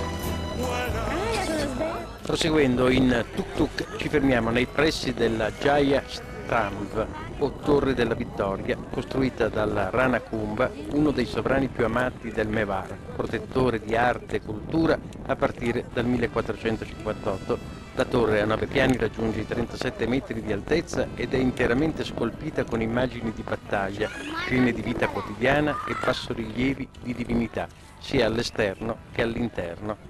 Proseguendo in tuk-tuk ci fermiamo nei pressi della Jaya Stramv, o Torre della Vittoria, costruita dal Rana Kumbha, uno dei sovrani più amati del Mewar, protettore di arte e cultura a partire dal millequattrocentocinquantotto. La torre a nove piani raggiunge i trentasette metri di altezza ed è interamente scolpita con immagini di battaglia, scene di vita quotidiana e bassorilievi di divinità, sia all'esterno che all'interno.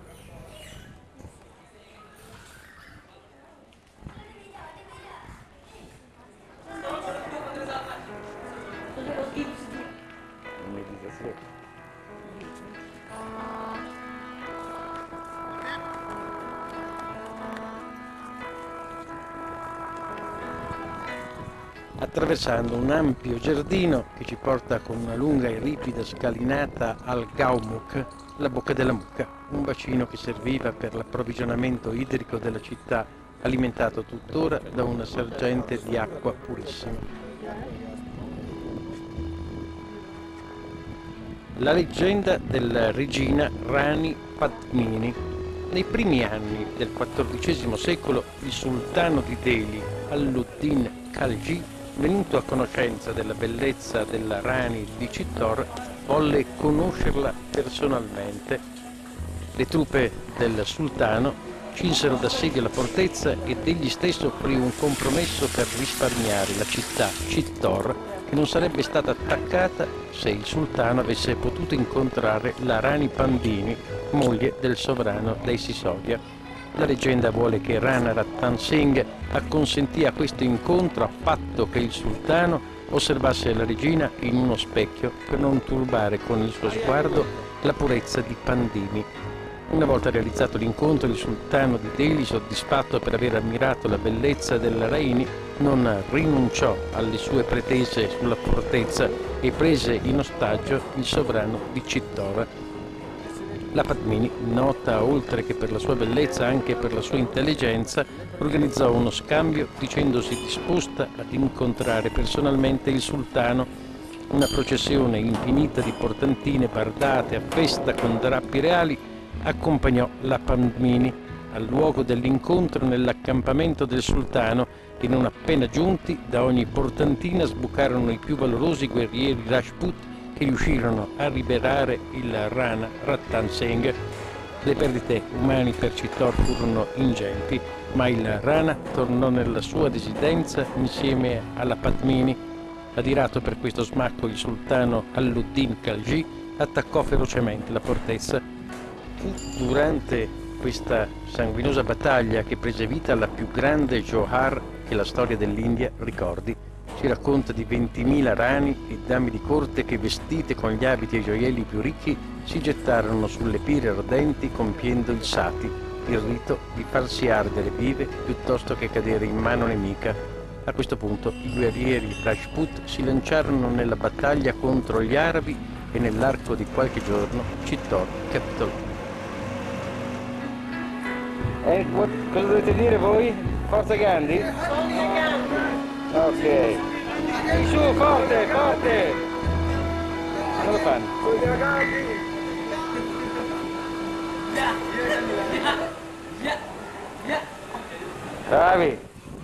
Attraversando un ampio giardino che ci porta con una lunga e ripida scalinata al Gaumuk, la bocca della mucca, un bacino che serviva per l'approvvigionamento idrico della città, alimentato tuttora da una sorgente di acqua purissima. La leggenda della regina Rani Padmini. Nei primi anni del quattordicesimo secolo il sultano di Delhi, Alauddin Khalji, venuto a conoscenza della bellezza della Rani di Chittor, volle conoscerla personalmente. Le truppe del sultano cinsero d'assedio la fortezza ed egli stesso offrì un compromesso per risparmiare la città Chittor, che non sarebbe stata attaccata se il sultano avesse potuto incontrare la Rani Pandini, moglie del sovrano dei Sisodia. La leggenda vuole che Rana Rattan Singh acconsentì a questo incontro a patto che il sultano osservasse la regina in uno specchio per non turbare con il suo sguardo la purezza di Pandini. Una volta realizzato l'incontro, il sultano di Delhi, soddisfatto per aver ammirato la bellezza della Rani, non rinunciò alle sue pretese sulla fortezza e prese in ostaggio il sovrano di Chittor. La Padmini, nota oltre che per la sua bellezza anche per la sua intelligenza, organizzò uno scambio dicendosi disposta ad incontrare personalmente il sultano. Una processione infinita di portantine bardate a festa con drappi reali accompagnò la Padmini al luogo dell'incontro nell'accampamento del sultano e non appena giunti da ogni portantina sbucarono i più valorosi guerrieri Rajput che riuscirono a liberare il Rana Rattan Singh. Le perdite umane per Chittor furono ingenti, ma il Rana tornò nella sua residenza insieme alla Padmini. Adirato per questo smacco, il sultano Alauddin Khalji attaccò ferocemente la fortezza. Fu durante questa sanguinosa battaglia che prese vita la più grande Johar che la storia dell'India ricordi. Si racconta di ventimila rani e dame di corte che, vestite con gli abiti e i gioielli più ricchi, si gettarono sulle pire ardenti compiendo il sati, il rito di farsi ardere vive piuttosto che cadere in mano nemica. A questo punto i guerrieri Rajput si lanciarono nella battaglia contro gli arabi e nell'arco di qualche giorno Cittor capitolò. Eh, cosa dovete dire voi? Forza Gandhi? Ok. Su, forte, forte! Come lo fanno? Bravi!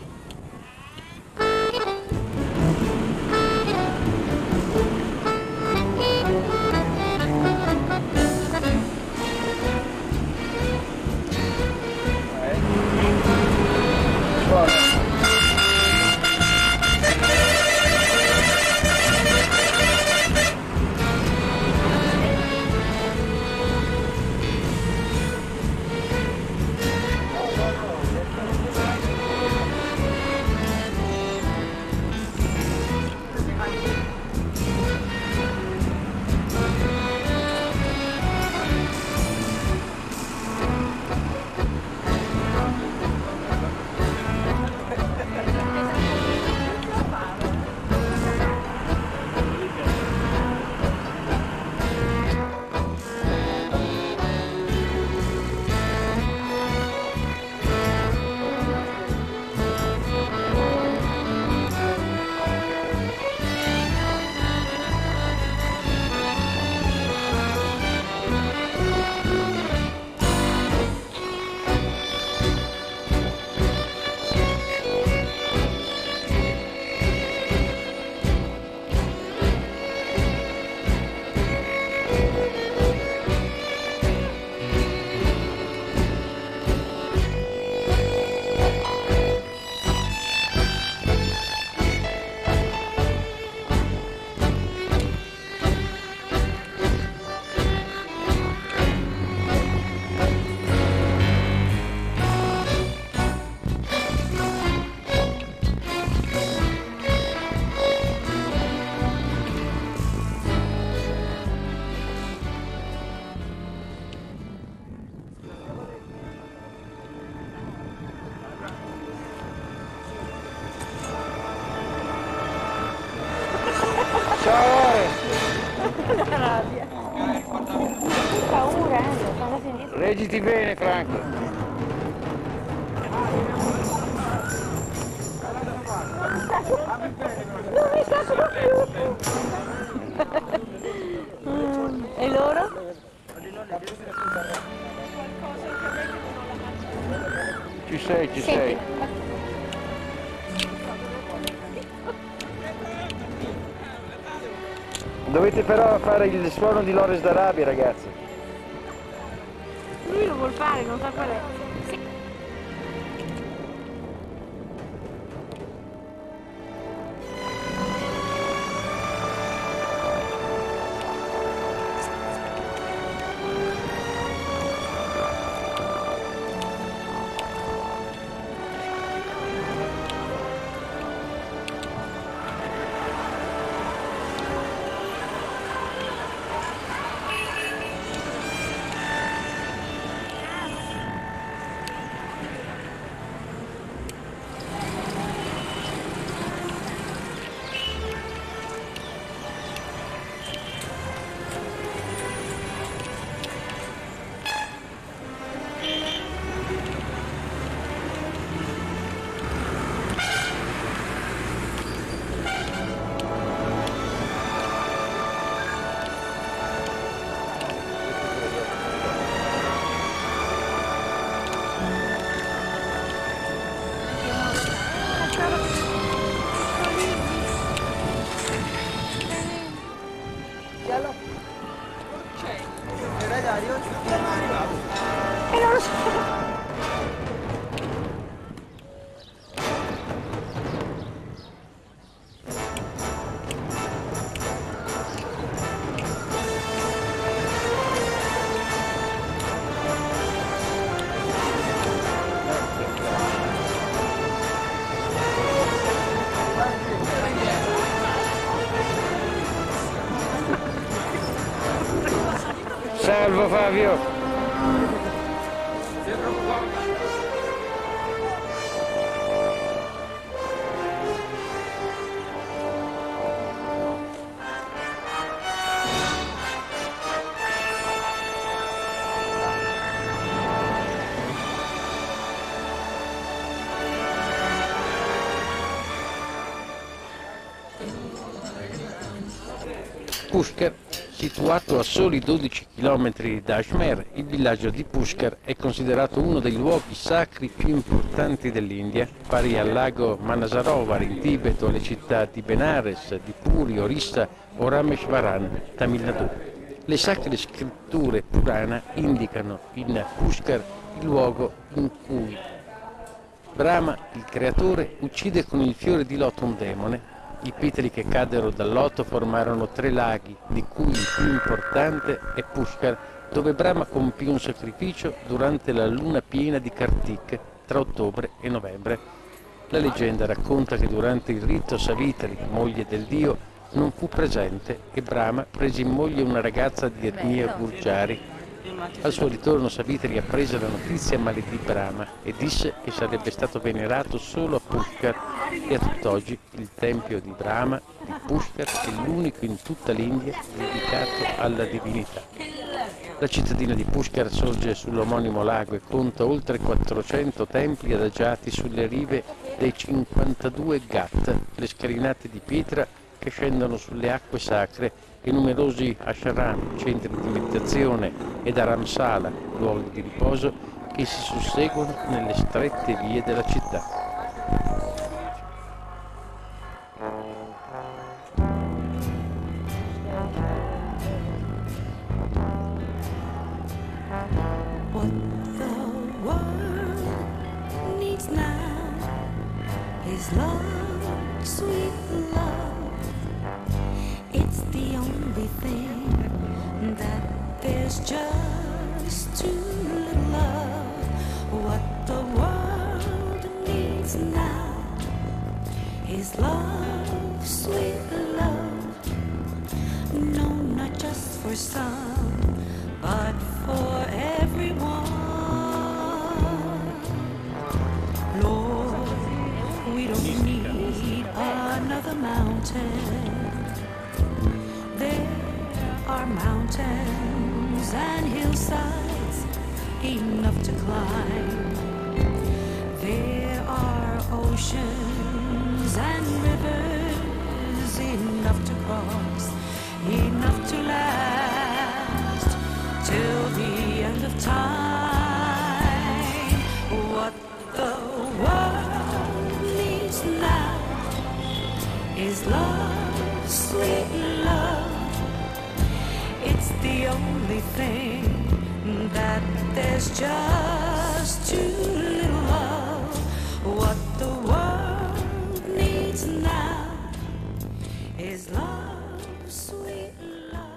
Reggiti bene, Franco. Non mi capisco più. Mm, e loro? Ci sei, ci Sì. sei. Dovete però fare il suono di Lawrence d'Arabia, ragazzi. Lui lo vuol fare, non sa qual è. Sì. E non lo so. Salvo Fabio. Pushkar, situato a soli dodici chilometri da Ajmer, il villaggio di Pushkar è considerato uno dei luoghi sacri più importanti dell'India, pari al lago Manasarovar in Tibet o alle città di Benares, di Puri, Orissa o Rameshwaram, Tamil Nadu. Le sacre scritture Purana indicano in Pushkar il luogo in cui Brahma, il creatore, uccide con il fiore di loto un demone. I petali che caddero dal loto formarono tre laghi, di cui il più importante è Pushkar, dove Brahma compì un sacrificio durante la luna piena di Kartik, tra ottobre e novembre. La leggenda racconta che durante il rito Savitri, moglie del dio, non fu presente e Brahma prese in moglie una ragazza di etnia Gurjari. Al suo ritorno Savitri apprese la notizia ma maledì Brahma e disse che sarebbe stato venerato solo a Pushkar, e a tutt'oggi il tempio di Brahma di Pushkar è l'unico in tutta l'India dedicato alla divinità. La cittadina di Pushkar sorge sull'omonimo lago e conta oltre quattrocento templi adagiati sulle rive dei cinquantadue Ghat, le scalinate di pietra che scendono sulle acque sacre, e numerosi ashram, centri di meditazione, e dharamsala, luoghi di riposo che si susseguono nelle strette vie della città. What the world needs now is love, sweet love. It's the only thing that there's just too little of. What the world needs now is love, sweet love. No, not just for some, but for everyone. Lord, we don't need another mountain. There are mountains and hillsides enough to climb. There are oceans and rivers enough to cross, enough to last till the end of time. What the world needs now is love, sweet love. It's the only thing that there's just too little of. What the world needs now is love, sweet love.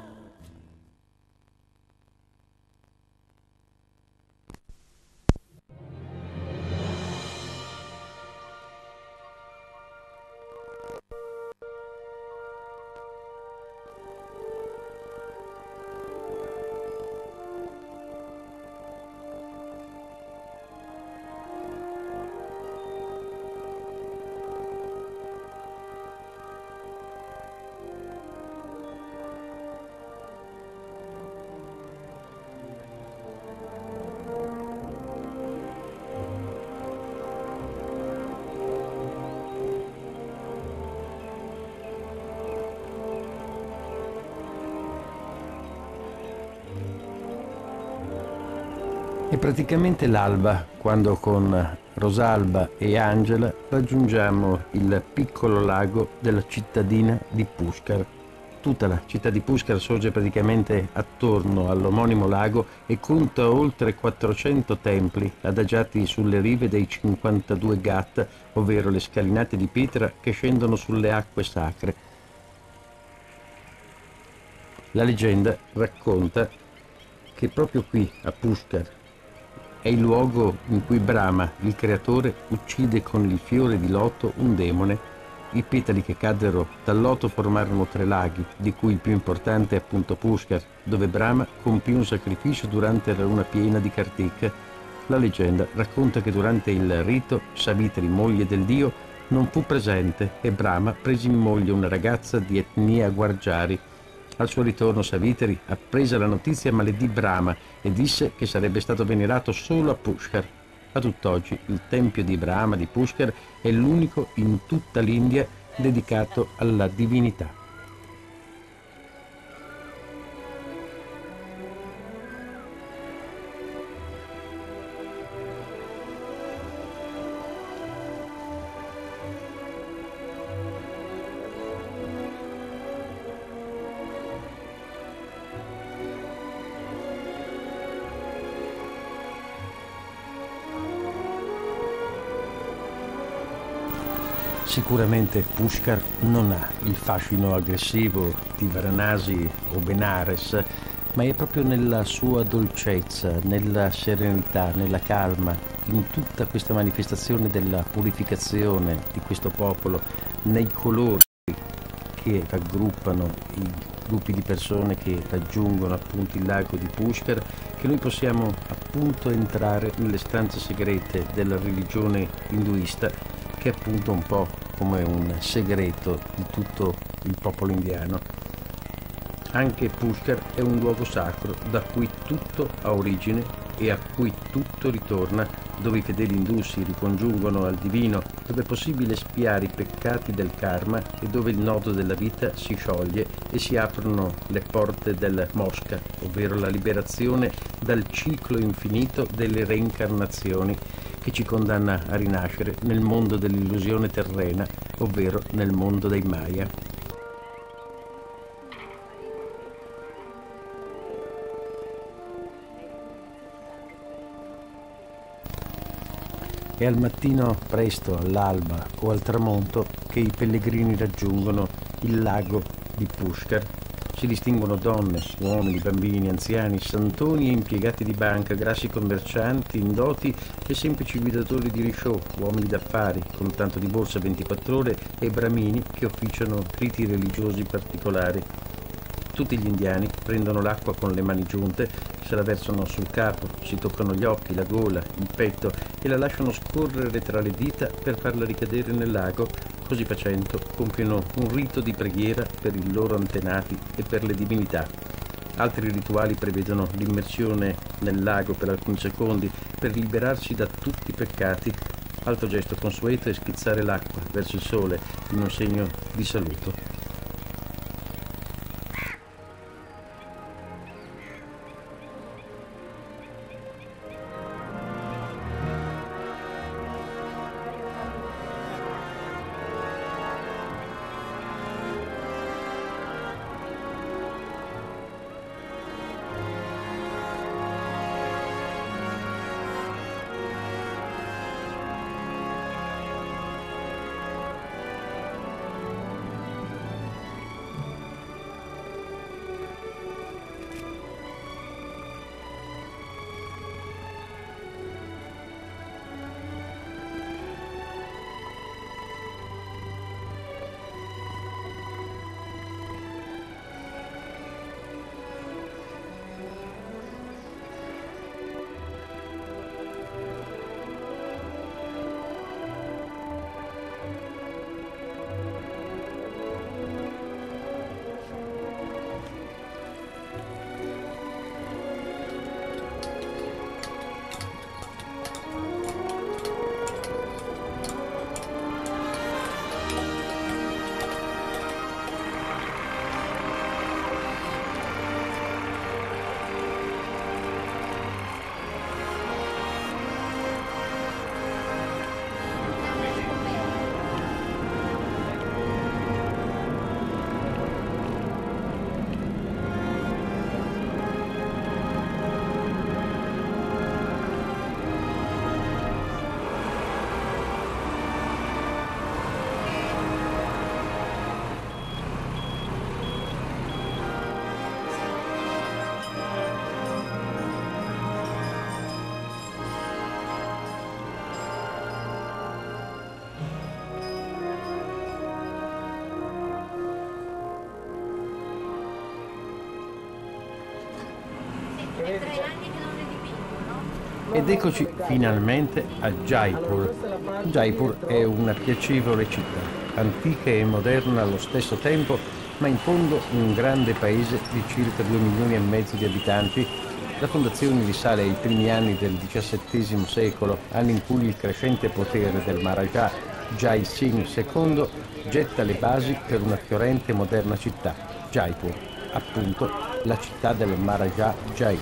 È praticamente l'alba quando con Rosalba e Angela raggiungiamo il piccolo lago della cittadina di Pushkar. Tutta la città di Pushkar sorge praticamente attorno all'omonimo lago e conta oltre quattrocento templi adagiati sulle rive dei cinquantadue Ghat, ovvero le scalinate di pietra che scendono sulle acque sacre. La leggenda racconta che proprio qui, a Pushkar, è il luogo in cui Brahma, il creatore, uccide con il fiore di loto un demone. I petali che caddero dal loto formarono tre laghi, di cui il più importante è appunto Pushkar, dove Brahma compì un sacrificio durante la luna piena di Kartik. La leggenda racconta che durante il rito Savitri, moglie del dio, non fu presente e Brahma prese in moglie una ragazza di etnia Gurjari. Al suo ritorno Savitri apprese la notizia maledì Brahma e disse che sarebbe stato venerato solo a Pushkar. A tutt'oggi il tempio di Brahma di Pushkar è l'unico in tutta l'India dedicato alla divinità. Sicuramente Puškar non ha il fascino aggressivo di Varanasi o Benares, ma è proprio nella sua dolcezza, nella serenità, nella calma, in tutta questa manifestazione della purificazione di questo popolo, nei colori che raggruppano i gruppi di persone che raggiungono appunto il lago di Puškar, che noi possiamo appunto entrare nelle stanze segrete della religione induista, che è appunto un po' come un segreto di tutto il popolo indiano. Anche Puškar è un luogo sacro da cui tutto ha origine e a cui tutto ritorna, dove i fedeli indù si ricongiungono al divino, dove è possibile spiare i peccati del karma e dove il nodo della vita si scioglie e si aprono le porte del moksha, ovvero la liberazione dal ciclo infinito delle reincarnazioni che ci condanna a rinascere nel mondo dell'illusione terrena, ovvero nel mondo dei Maya. È al mattino presto, all'alba o al tramonto che i pellegrini raggiungono il lago di Puškar. Si distinguono donne, uomini, bambini, anziani, santoni e impiegati di banca, grassi commercianti, indoti e semplici guidatori di risciò, uomini d'affari con tanto di borsa ventiquattro ore e bramini che officiano riti religiosi particolari. Tutti gli indiani prendono l'acqua con le mani giunte, se la versano sul capo, si toccano gli occhi, la gola, il petto e la lasciano scorrere tra le dita per farla ricadere nel lago. Così facendo compiono un rito di preghiera per i loro antenati e per le divinità. Altri rituali prevedono l'immersione nel lago per alcuni secondi per liberarsi da tutti i peccati. Altro gesto consueto è schizzare l'acqua verso il sole in un segno di saluto. Ed eccoci finalmente a Jaipur. Jaipur è una piacevole città, antica e moderna allo stesso tempo, ma in fondo un grande paese di circa due milioni e mezzo di abitanti. La fondazione risale ai primi anni del diciassettesimo secolo, anni in cui il crescente potere del Maharaja Jai Singh secondo getta le basi per una fiorente e moderna città, Jaipur, appunto la città del Maharaja Jai.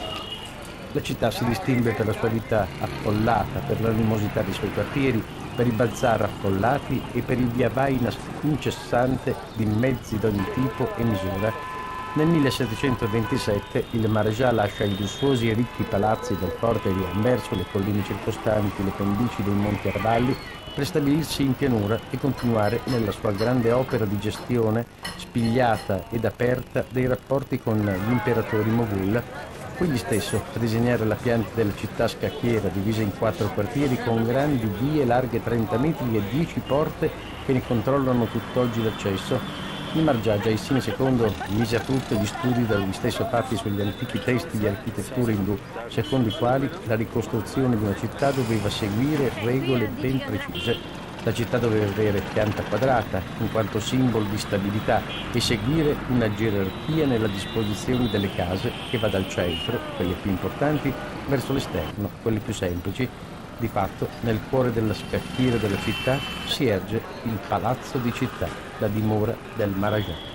La città si distingue per la sua vita affollata, per l'animosità dei suoi quartieri, per i bazar affollati e per il via vai incessante di mezzi d'ogni tipo e misura. Nel millesettecentoventisette il Maharaja lascia i lussuosi e ricchi palazzi del forte di Amber sulle colline circostanti le pendici dei Monti Aravalli per stabilirsi in pianura e continuare nella sua grande opera di gestione spigliata ed aperta dei rapporti con gli imperatori Moghul. Fu egli stesso a disegnare la pianta della città scacchiera divisa in quattro quartieri con grandi vie larghe trenta metri e dieci porte che ne controllano tutt'oggi l'accesso. Il Maharaja Jai secondo mise a frutto gli studi da lui stesso fatti sugli antichi testi di architettura indù, secondo i quali la ricostruzione di una città doveva seguire regole ben precise. La città doveva avere pianta quadrata, in quanto simbolo di stabilità, e seguire una gerarchia nella disposizione delle case che va dal centro, quelle più importanti, verso l'esterno, quelle più semplici. Di fatto, nel cuore della scacchiera della città si erge il Palazzo di Città, la dimora del Maharaja.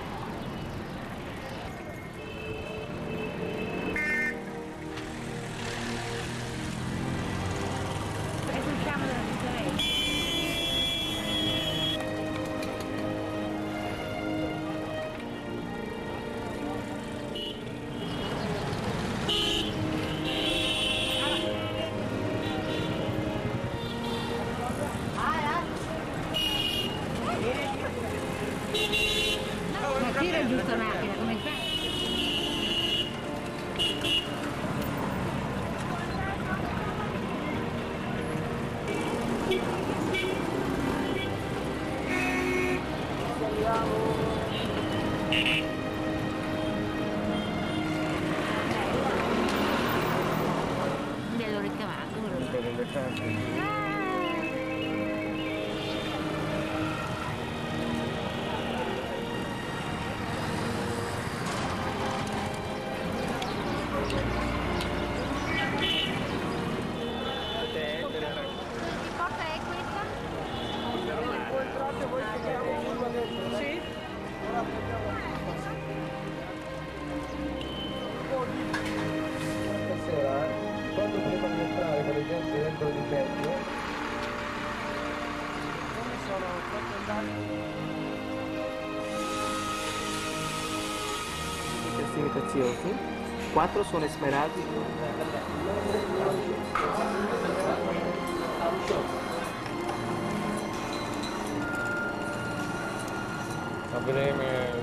Imitazioni, quattro sono smeraldi. Va bene.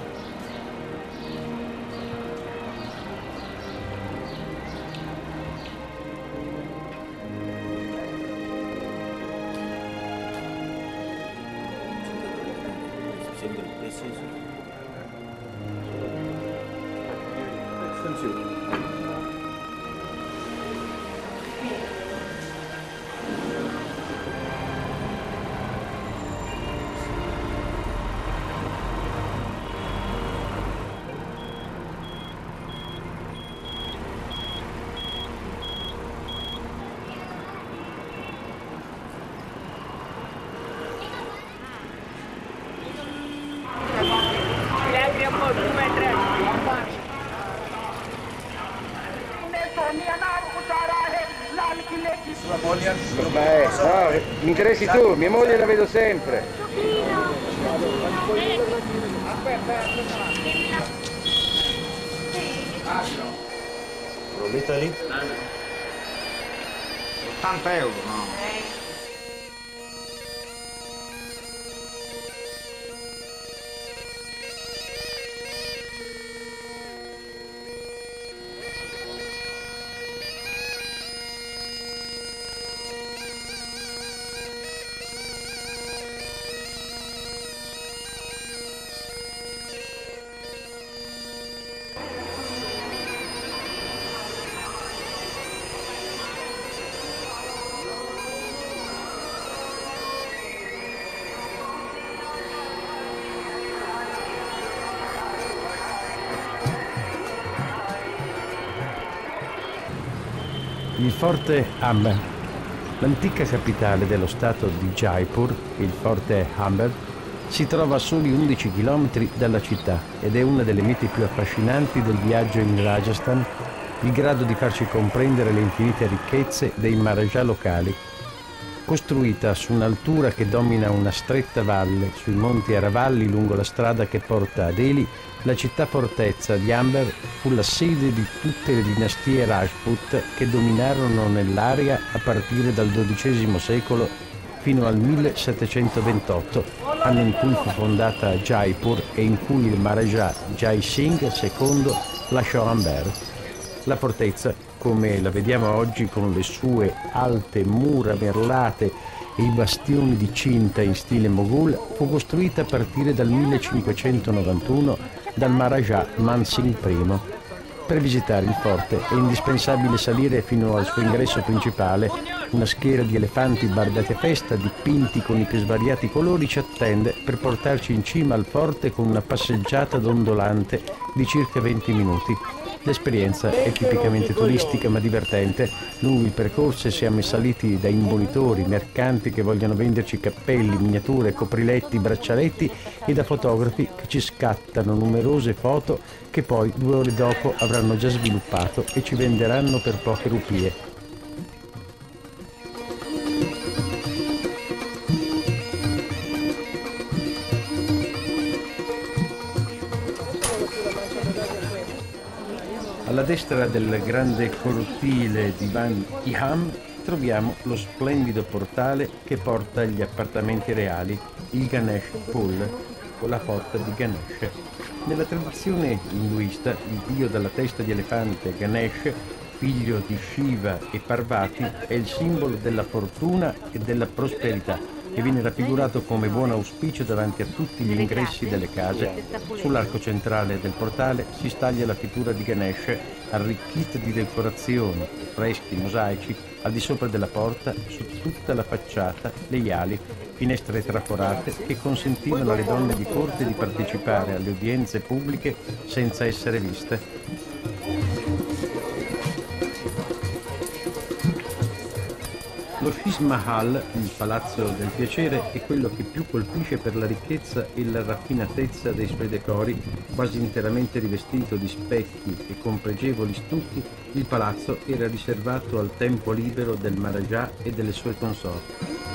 Beh, no, mi interessi tu, mia moglie la vedo sempre. Rolletta lì? ottanta euro, no? Il forte Amber, l'antica capitale dello stato di Jaipur, il forte Amber, si trova a soli undici chilometri dalla città ed è una delle mete più affascinanti del viaggio in Rajasthan, il grado di farci comprendere le infinite ricchezze dei Maharaja locali. Costruita su un'altura che domina una stretta valle sui monti Aravalli lungo la strada che porta a Delhi, la città fortezza di Amber fu la sede di tutte le dinastie Rajput che dominarono nell'area a partire dal dodicesimo secolo fino al millesettecentoventotto, anno in cui fu fondata Jaipur e in cui il Maharaja Jai Singh secondo lasciò Amber. La fortezza, come la vediamo oggi con le sue alte mura merlate e i bastioni di cinta in stile moghul, fu costruita a partire dal millecinquecentonovantuno dal Maharaja Man Singh I. Per visitare il forte è indispensabile salire fino al suo ingresso principale. Una schiera di elefanti bardati a festa, dipinti con i più svariati colori, ci attende per portarci in cima al forte con una passeggiata dondolante di circa venti minuti. L'esperienza è tipicamente turistica ma divertente. Lungo il percorso siamo saliti da imbonitori, mercanti che vogliono venderci cappelli, miniature, copriletti, braccialetti e da fotografi che ci scattano numerose foto che poi due ore dopo avranno già sviluppato e ci venderanno per poche rupie. Alla destra del grande cortile di Van Iham troviamo lo splendido portale che porta agli appartamenti reali, il Ganesh Pool, con la porta di Ganesh. Nella tradizione induista, il dio dalla testa di elefante Ganesh, figlio di Shiva e Parvati, è il simbolo della fortuna e della prosperità e viene raffigurato come buon auspicio davanti a tutti gli ingressi delle case. Sull'arco centrale del portale si staglia la figura di Ganesh, arricchita di decorazioni, freschi, mosaici, al di sopra della porta, su tutta la facciata, le ali, finestre traforate che consentivano alle donne di corte di partecipare alle udienze pubbliche senza essere viste. Lo Shish Mahal, il palazzo del piacere, è quello che più colpisce per la ricchezza e la raffinatezza dei suoi decori. Quasi interamente rivestito di specchi e con pregevoli stucchi, il palazzo era riservato al tempo libero del Maharaja e delle sue consorti.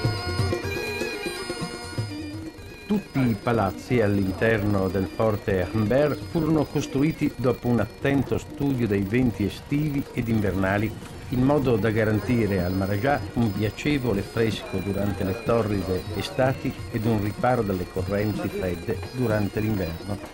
Tutti i palazzi all'interno del forte Amber furono costruiti dopo un attento studio dei venti estivi ed invernali, in modo da garantire al Maharaja un piacevole fresco durante le torride estati ed un riparo dalle correnti fredde durante l'inverno.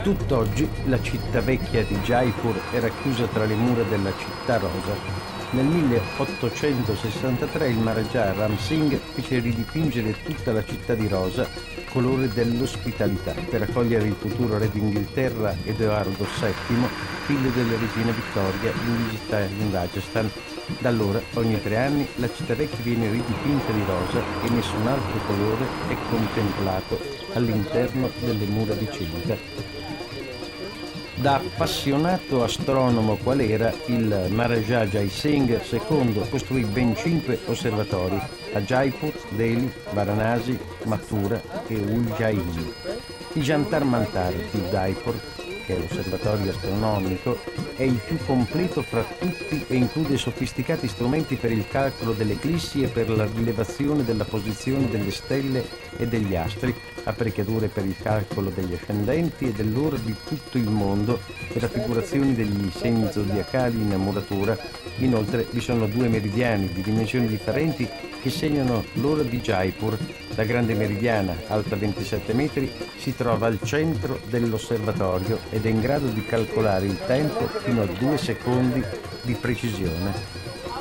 Tutt'oggi la città vecchia di Jaipur è racchiusa tra le mura della città rosa. Nel milleottocentosessantatré il Maharaja Ram Singh fece ridipingere tutta la città di rosa, colore dell'ospitalità, per accogliere il futuro re d'Inghilterra Edoardo settimo, figlio della regina Vittoria, in visita in Rajasthan. Da allora, ogni tre anni, la città vecchia viene ridipinta di rosa e nessun altro colore è contemplato all'interno delle mura di cinta. Da appassionato astronomo qual era, il Maharaja Jai Singh secondo costruì ben cinque osservatori a Jaipur, Delhi, Varanasi, Mathura e Ujjain. Il Jantar Mantar di Udaipur, che è l'osservatorio astronomico, è il più completo fra tutti e include sofisticati strumenti per il calcolo delle eclissi e per la rilevazione della posizione delle stelle e degli astri, apparecchiature per il calcolo degli ascendenti e dell'ora di tutto il mondo e raffigurazioni degli segni zodiacali in muratura. Inoltre vi sono due meridiani di dimensioni differenti che segnano l'ora di Jaipur. La grande meridiana, alta ventisette metri, si trova al centro dell'osservatorio ed è in grado di calcolare il tempo fino a due secondi di precisione.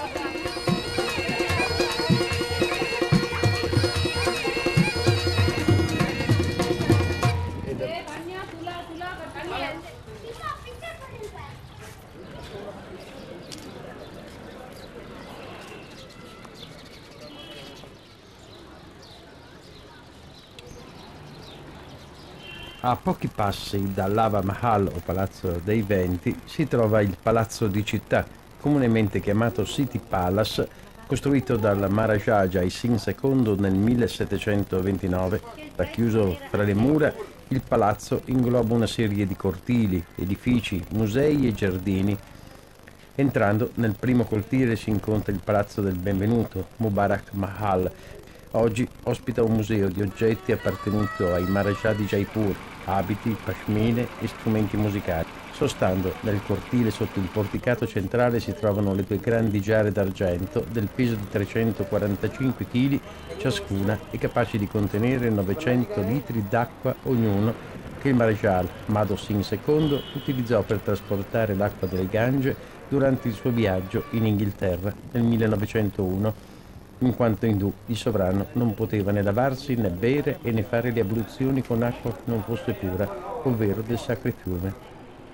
A pochi passi dall'Ava Mahal o Palazzo dei Venti si trova il Palazzo di Città, comunemente chiamato City Palace, costruito dal Maharaja Jai Singh secondo nel millesettecentoventinove. Racchiuso fra le mura, il palazzo ingloba una serie di cortili, edifici, musei e giardini. Entrando nel primo cortile si incontra il Palazzo del Benvenuto, Mubarak Mahal. Oggi ospita un museo di oggetti appartenuti ai Maharaja di Jaipur, abiti, pashmine e strumenti musicali. Sostando nel cortile sotto il porticato centrale si trovano le due grandi giare d'argento del peso di trecentoquarantacinque chili ciascuna e capaci di contenere novecento litri d'acqua ognuno, che il Maharaja Madho Singh secondo utilizzò per trasportare l'acqua del Gange durante il suo viaggio in Inghilterra nel millenovecentouno. In quanto indù, il sovrano non poteva né lavarsi, né bere e né fare le abluzioni con acqua che non fosse pura, ovvero del sacro fiume.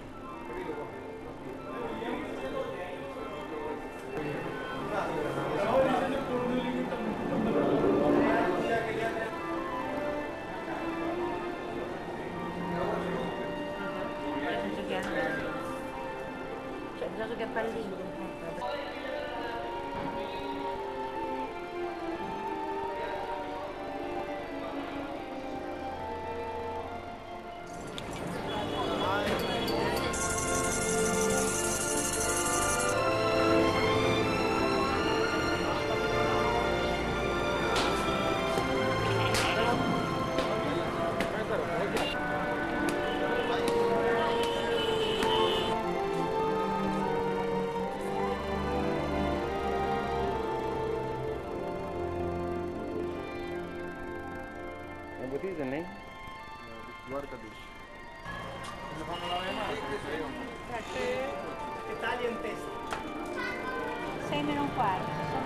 What is the name? Guardadish. Come fanno la mia Italian test. sei meno un quarto, sono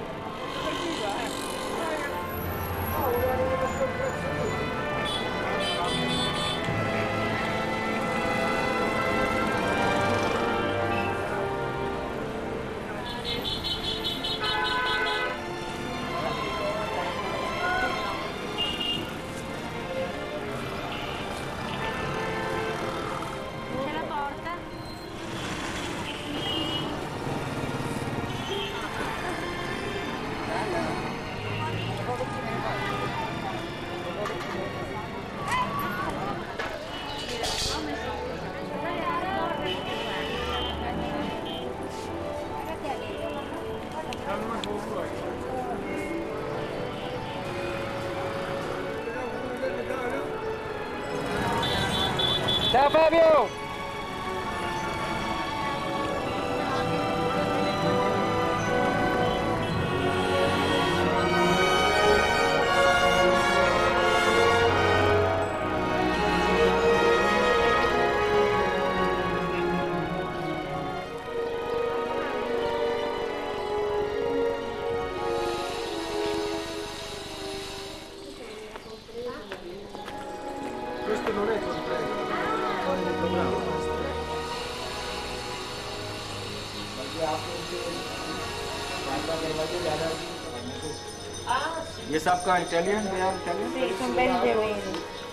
Ciao Fabio! Questo non è completo, poi detto bravo questo. ये सब का Italian Bihar Italian Sì, sono belli genuini.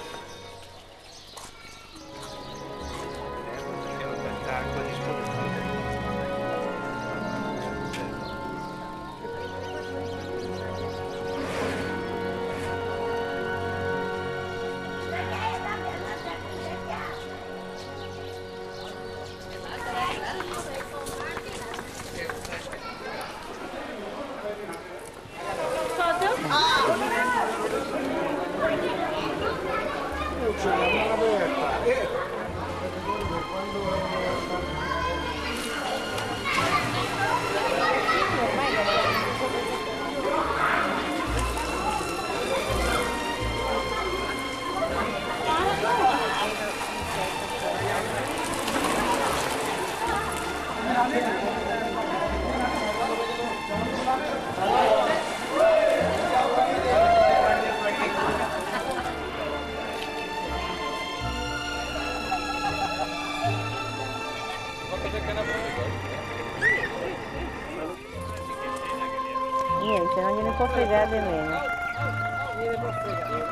Niente, non gliene può fregare nemmeno. Gliene può fregare.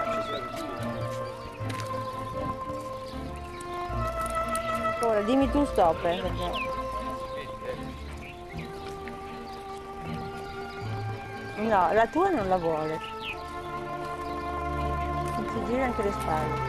Ora dimmi tu stop, eh, perché... No, la tua non la vuole. Non si gira anche le spalle.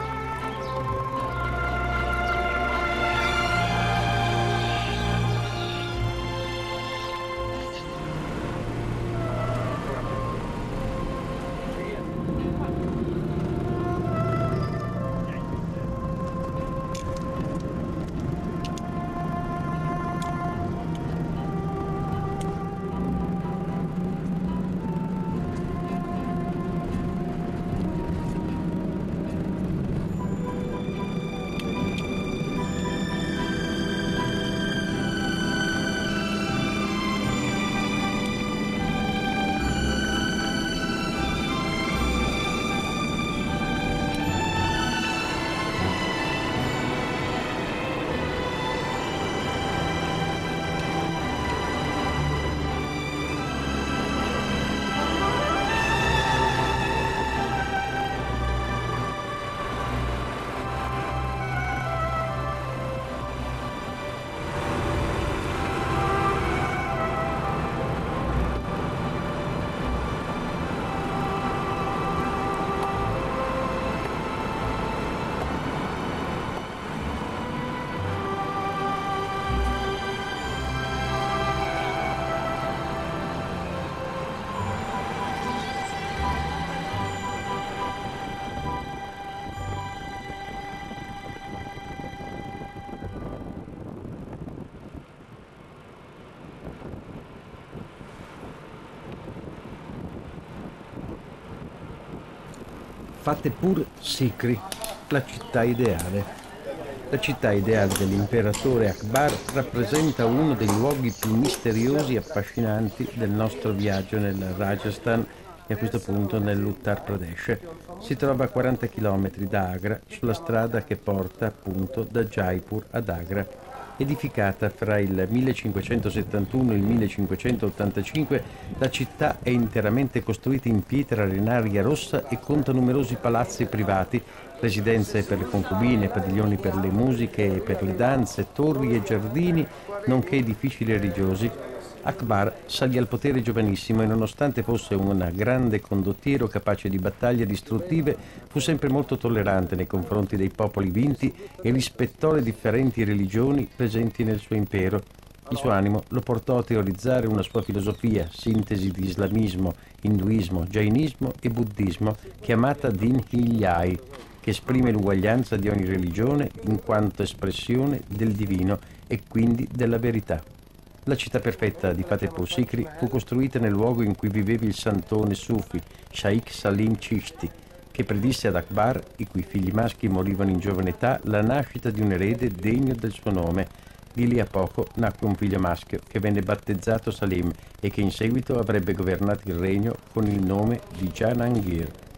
Fatehpur Sikri, la città ideale. La città ideale dell'imperatore Akbar rappresenta uno dei luoghi più misteriosi e affascinanti del nostro viaggio nel Rajasthan e a questo punto nell'Uttar Pradesh. Si trova a quaranta chilometri da Agra, sulla strada che porta appunto da Jaipur ad Agra. Edificata fra il millecinquecentosettantuno e il millecinquecentottantacinque, la città è interamente costruita in pietra arenaria rossa e conta numerosi palazzi privati, residenze per le concubine, padiglioni per le musiche e per le danze, torri e giardini, nonché edifici religiosi. Akbar salì al potere giovanissimo e nonostante fosse un grande condottiero capace di battaglie distruttive, fu sempre molto tollerante nei confronti dei popoli vinti e rispettò le differenti religioni presenti nel suo impero. Il suo animo lo portò a teorizzare una sua filosofia, sintesi di islamismo, induismo, jainismo e buddismo, chiamata Din Hilyai, che esprime l'uguaglianza di ogni religione in quanto espressione del divino e quindi della verità. La città perfetta di Fatehpur Sikri fu costruita nel luogo in cui viveva il santone sufi Shaikh Salim Chishti, che predisse ad Akbar, i cui figli maschi morivano in giovane età, la nascita di un erede degno del suo nome. Di lì a poco nacque un figlio maschio che venne battezzato Salim e che in seguito avrebbe governato il regno con il nome di Jahangir.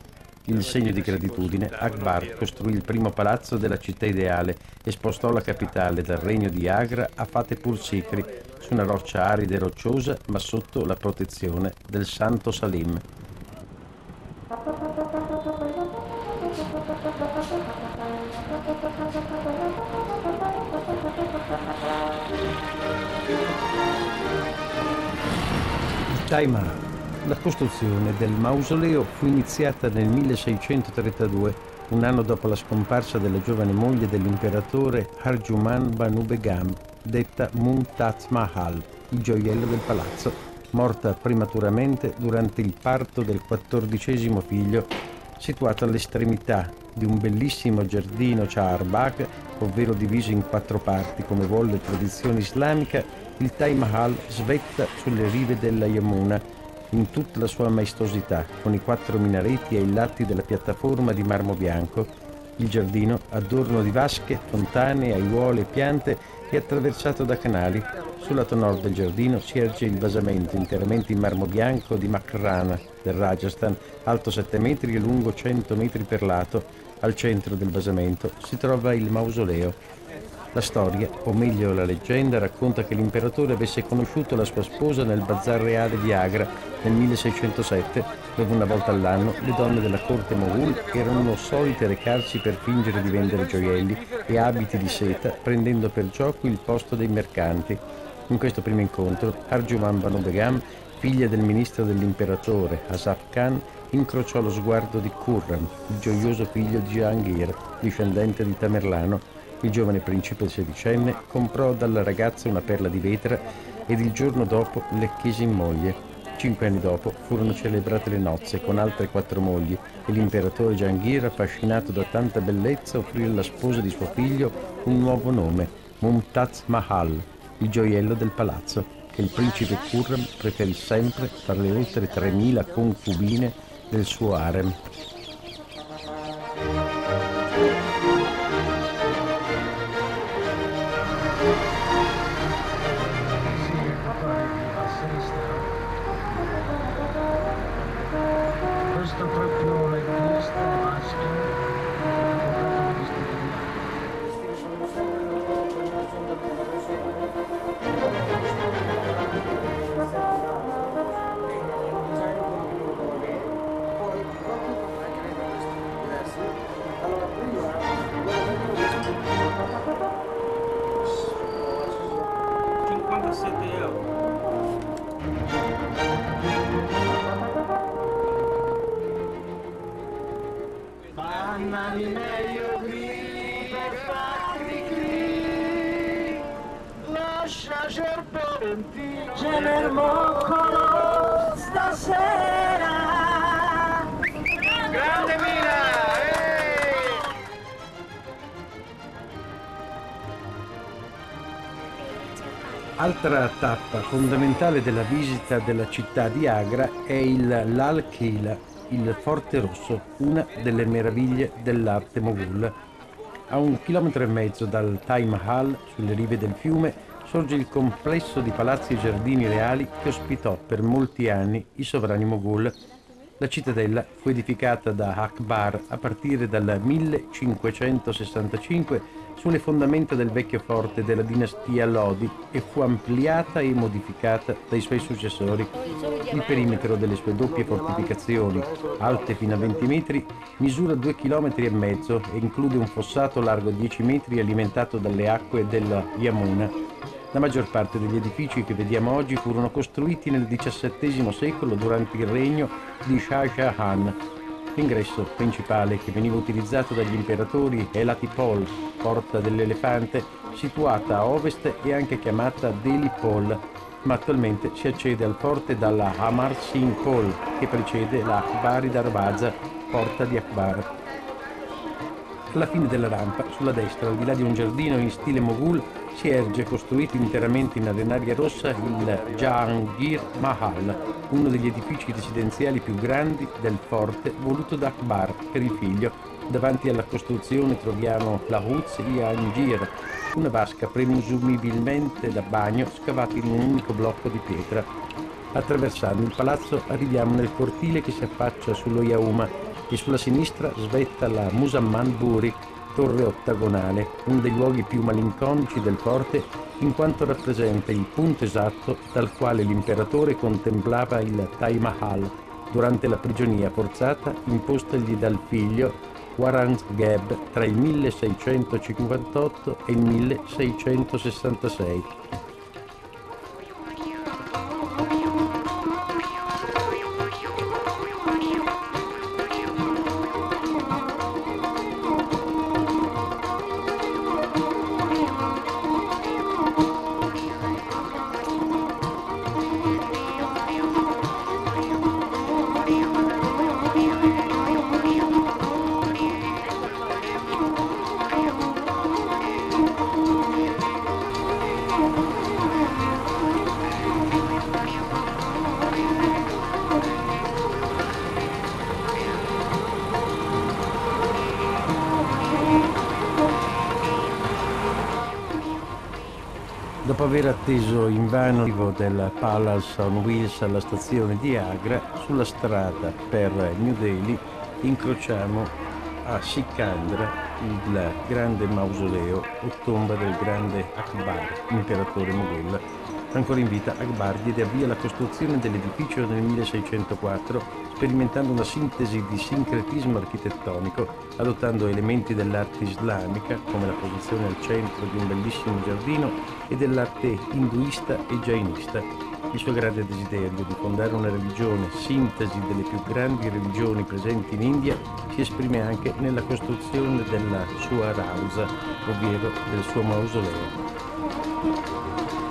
In segno di gratitudine, Akbar costruì il primo palazzo della città ideale e spostò la capitale dal regno di Agra a Fatehpur Sikri, su una roccia arida e rocciosa, ma sotto la protezione del santo Salim. Taj Mahal. La costruzione del mausoleo fu iniziata nel milleseicentotrentadue, un anno dopo la scomparsa della giovane moglie dell'imperatore Arjuman Banu Begum, detta Mumtaz Mahal, il gioiello del palazzo, morta prematuramente durante il parto del quattordicesimo figlio, situato all'estremità di un bellissimo giardino Chaharbagh, ovvero diviso in quattro parti come vuole tradizione islamica. Il Taj Mahal svetta sulle rive della Yamuna in tutta la sua maestosità, con i quattro minareti ai lati della piattaforma di marmo bianco. Il giardino, adorno di vasche, fontane, aiuole e piante, è attraversato da canali. Sul lato nord del giardino si erge il basamento interamente in marmo bianco di Makrana del Rajasthan, alto sette metri e lungo cento metri per lato. Al centro del basamento si trova il mausoleo. La storia, o meglio la leggenda, racconta che l'imperatore avesse conosciuto la sua sposa nel bazar reale di Agra nel milleseicentosette, dove una volta all'anno le donne della corte moghul erano solite recarsi per fingere di vendere gioielli e abiti di seta, prendendo per gioco il posto dei mercanti. In questo primo incontro, Arjuman Banu Begum, figlia del ministro dell'imperatore Asaf Khan, incrociò lo sguardo di Khurram, il gioioso figlio di Jahangir, discendente di Tamerlano. Il giovane principe sedicenne comprò dalla ragazza una perla di vetra ed il giorno dopo le chiese in moglie. Cinque anni dopo furono celebrate le nozze con altre quattro mogli e l'imperatore Jahangir, affascinato da tanta bellezza, offrì alla sposa di suo figlio un nuovo nome, Mumtaz Mahal, il gioiello del palazzo, che il principe Khurram preferì sempre tra le oltre tremila concubine del suo harem. Questo proprio le teste, le maschere, cinquantasette euro. Bannami meglio qui per farmi qui, lascia serpenti, ce ne moccolo stasera. Grande Mila! Altra tappa fondamentale della visita della città di Agra è il Lal Kila, il Forte Rosso, una delle meraviglie dell'arte moghul. A un chilometro e mezzo dal Taj Mahal, sulle rive del fiume, sorge il complesso di palazzi e giardini reali che ospitò per molti anni i sovrani moghul. La cittadella fu edificata da Akbar a partire dal millecinquecentosessantacinque sulle fondamenta del vecchio forte della dinastia Lodi e fu ampliata e modificata dai suoi successori. Il perimetro delle sue doppie fortificazioni, alte fino a venti metri, misura due chilometri e mezzo e include un fossato largo dieci metri alimentato dalle acque della Yamuna. La maggior parte degli edifici che vediamo oggi furono costruiti nel diciassettesimo secolo durante il regno di Shah Jahan. L'ingresso principale, che veniva utilizzato dagli imperatori, è la Tipol, porta dell'elefante, situata a ovest e anche chiamata Delhi Pol, ma attualmente si accede al forte dalla Amar Singh Pol, che precede la Akbari Darwaza, porta di Akbar. Alla fine della rampa, sulla destra, al di là di un giardino in stile moghul, si erge, costruito interamente in arenaria rossa, il Jahangir Mahal, uno degli edifici residenziali più grandi del forte voluto da Akbar per il figlio. Davanti alla costruzione troviamo la Huz Jahangir, una vasca presumibilmente da bagno scavata in un unico blocco di pietra. Attraversando il palazzo arriviamo nel cortile che si affaccia sullo Yauma, e sulla sinistra svetta la Musamman Buri, torre ottagonale, uno dei luoghi più malinconici del forte in quanto rappresenta il punto esatto dal quale l'imperatore contemplava il Taj Mahal durante la prigionia forzata impostagli dal figlio Aurangzeb tra il milleseicentocinquantotto e il milleseicentosessantasei. Dopo aver atteso invano l'arrivo del Palace on Wheels alla stazione di Agra, sulla strada per New Delhi incrociamo a Sikandra il grande mausoleo o tomba del grande Akbar, imperatore moghul. Ancora in vita, Akbar diede avvio alla costruzione dell'edificio nel milleseicentoquattro, sperimentando una sintesi di sincretismo architettonico, adottando elementi dell'arte islamica, come la posizione al centro di un bellissimo giardino, e dell'arte induista e jainista. Il suo grande desiderio di fondare una religione, sintesi delle più grandi religioni presenti in India, si esprime anche nella costruzione della sua rausa, ovvero del suo mausoleo.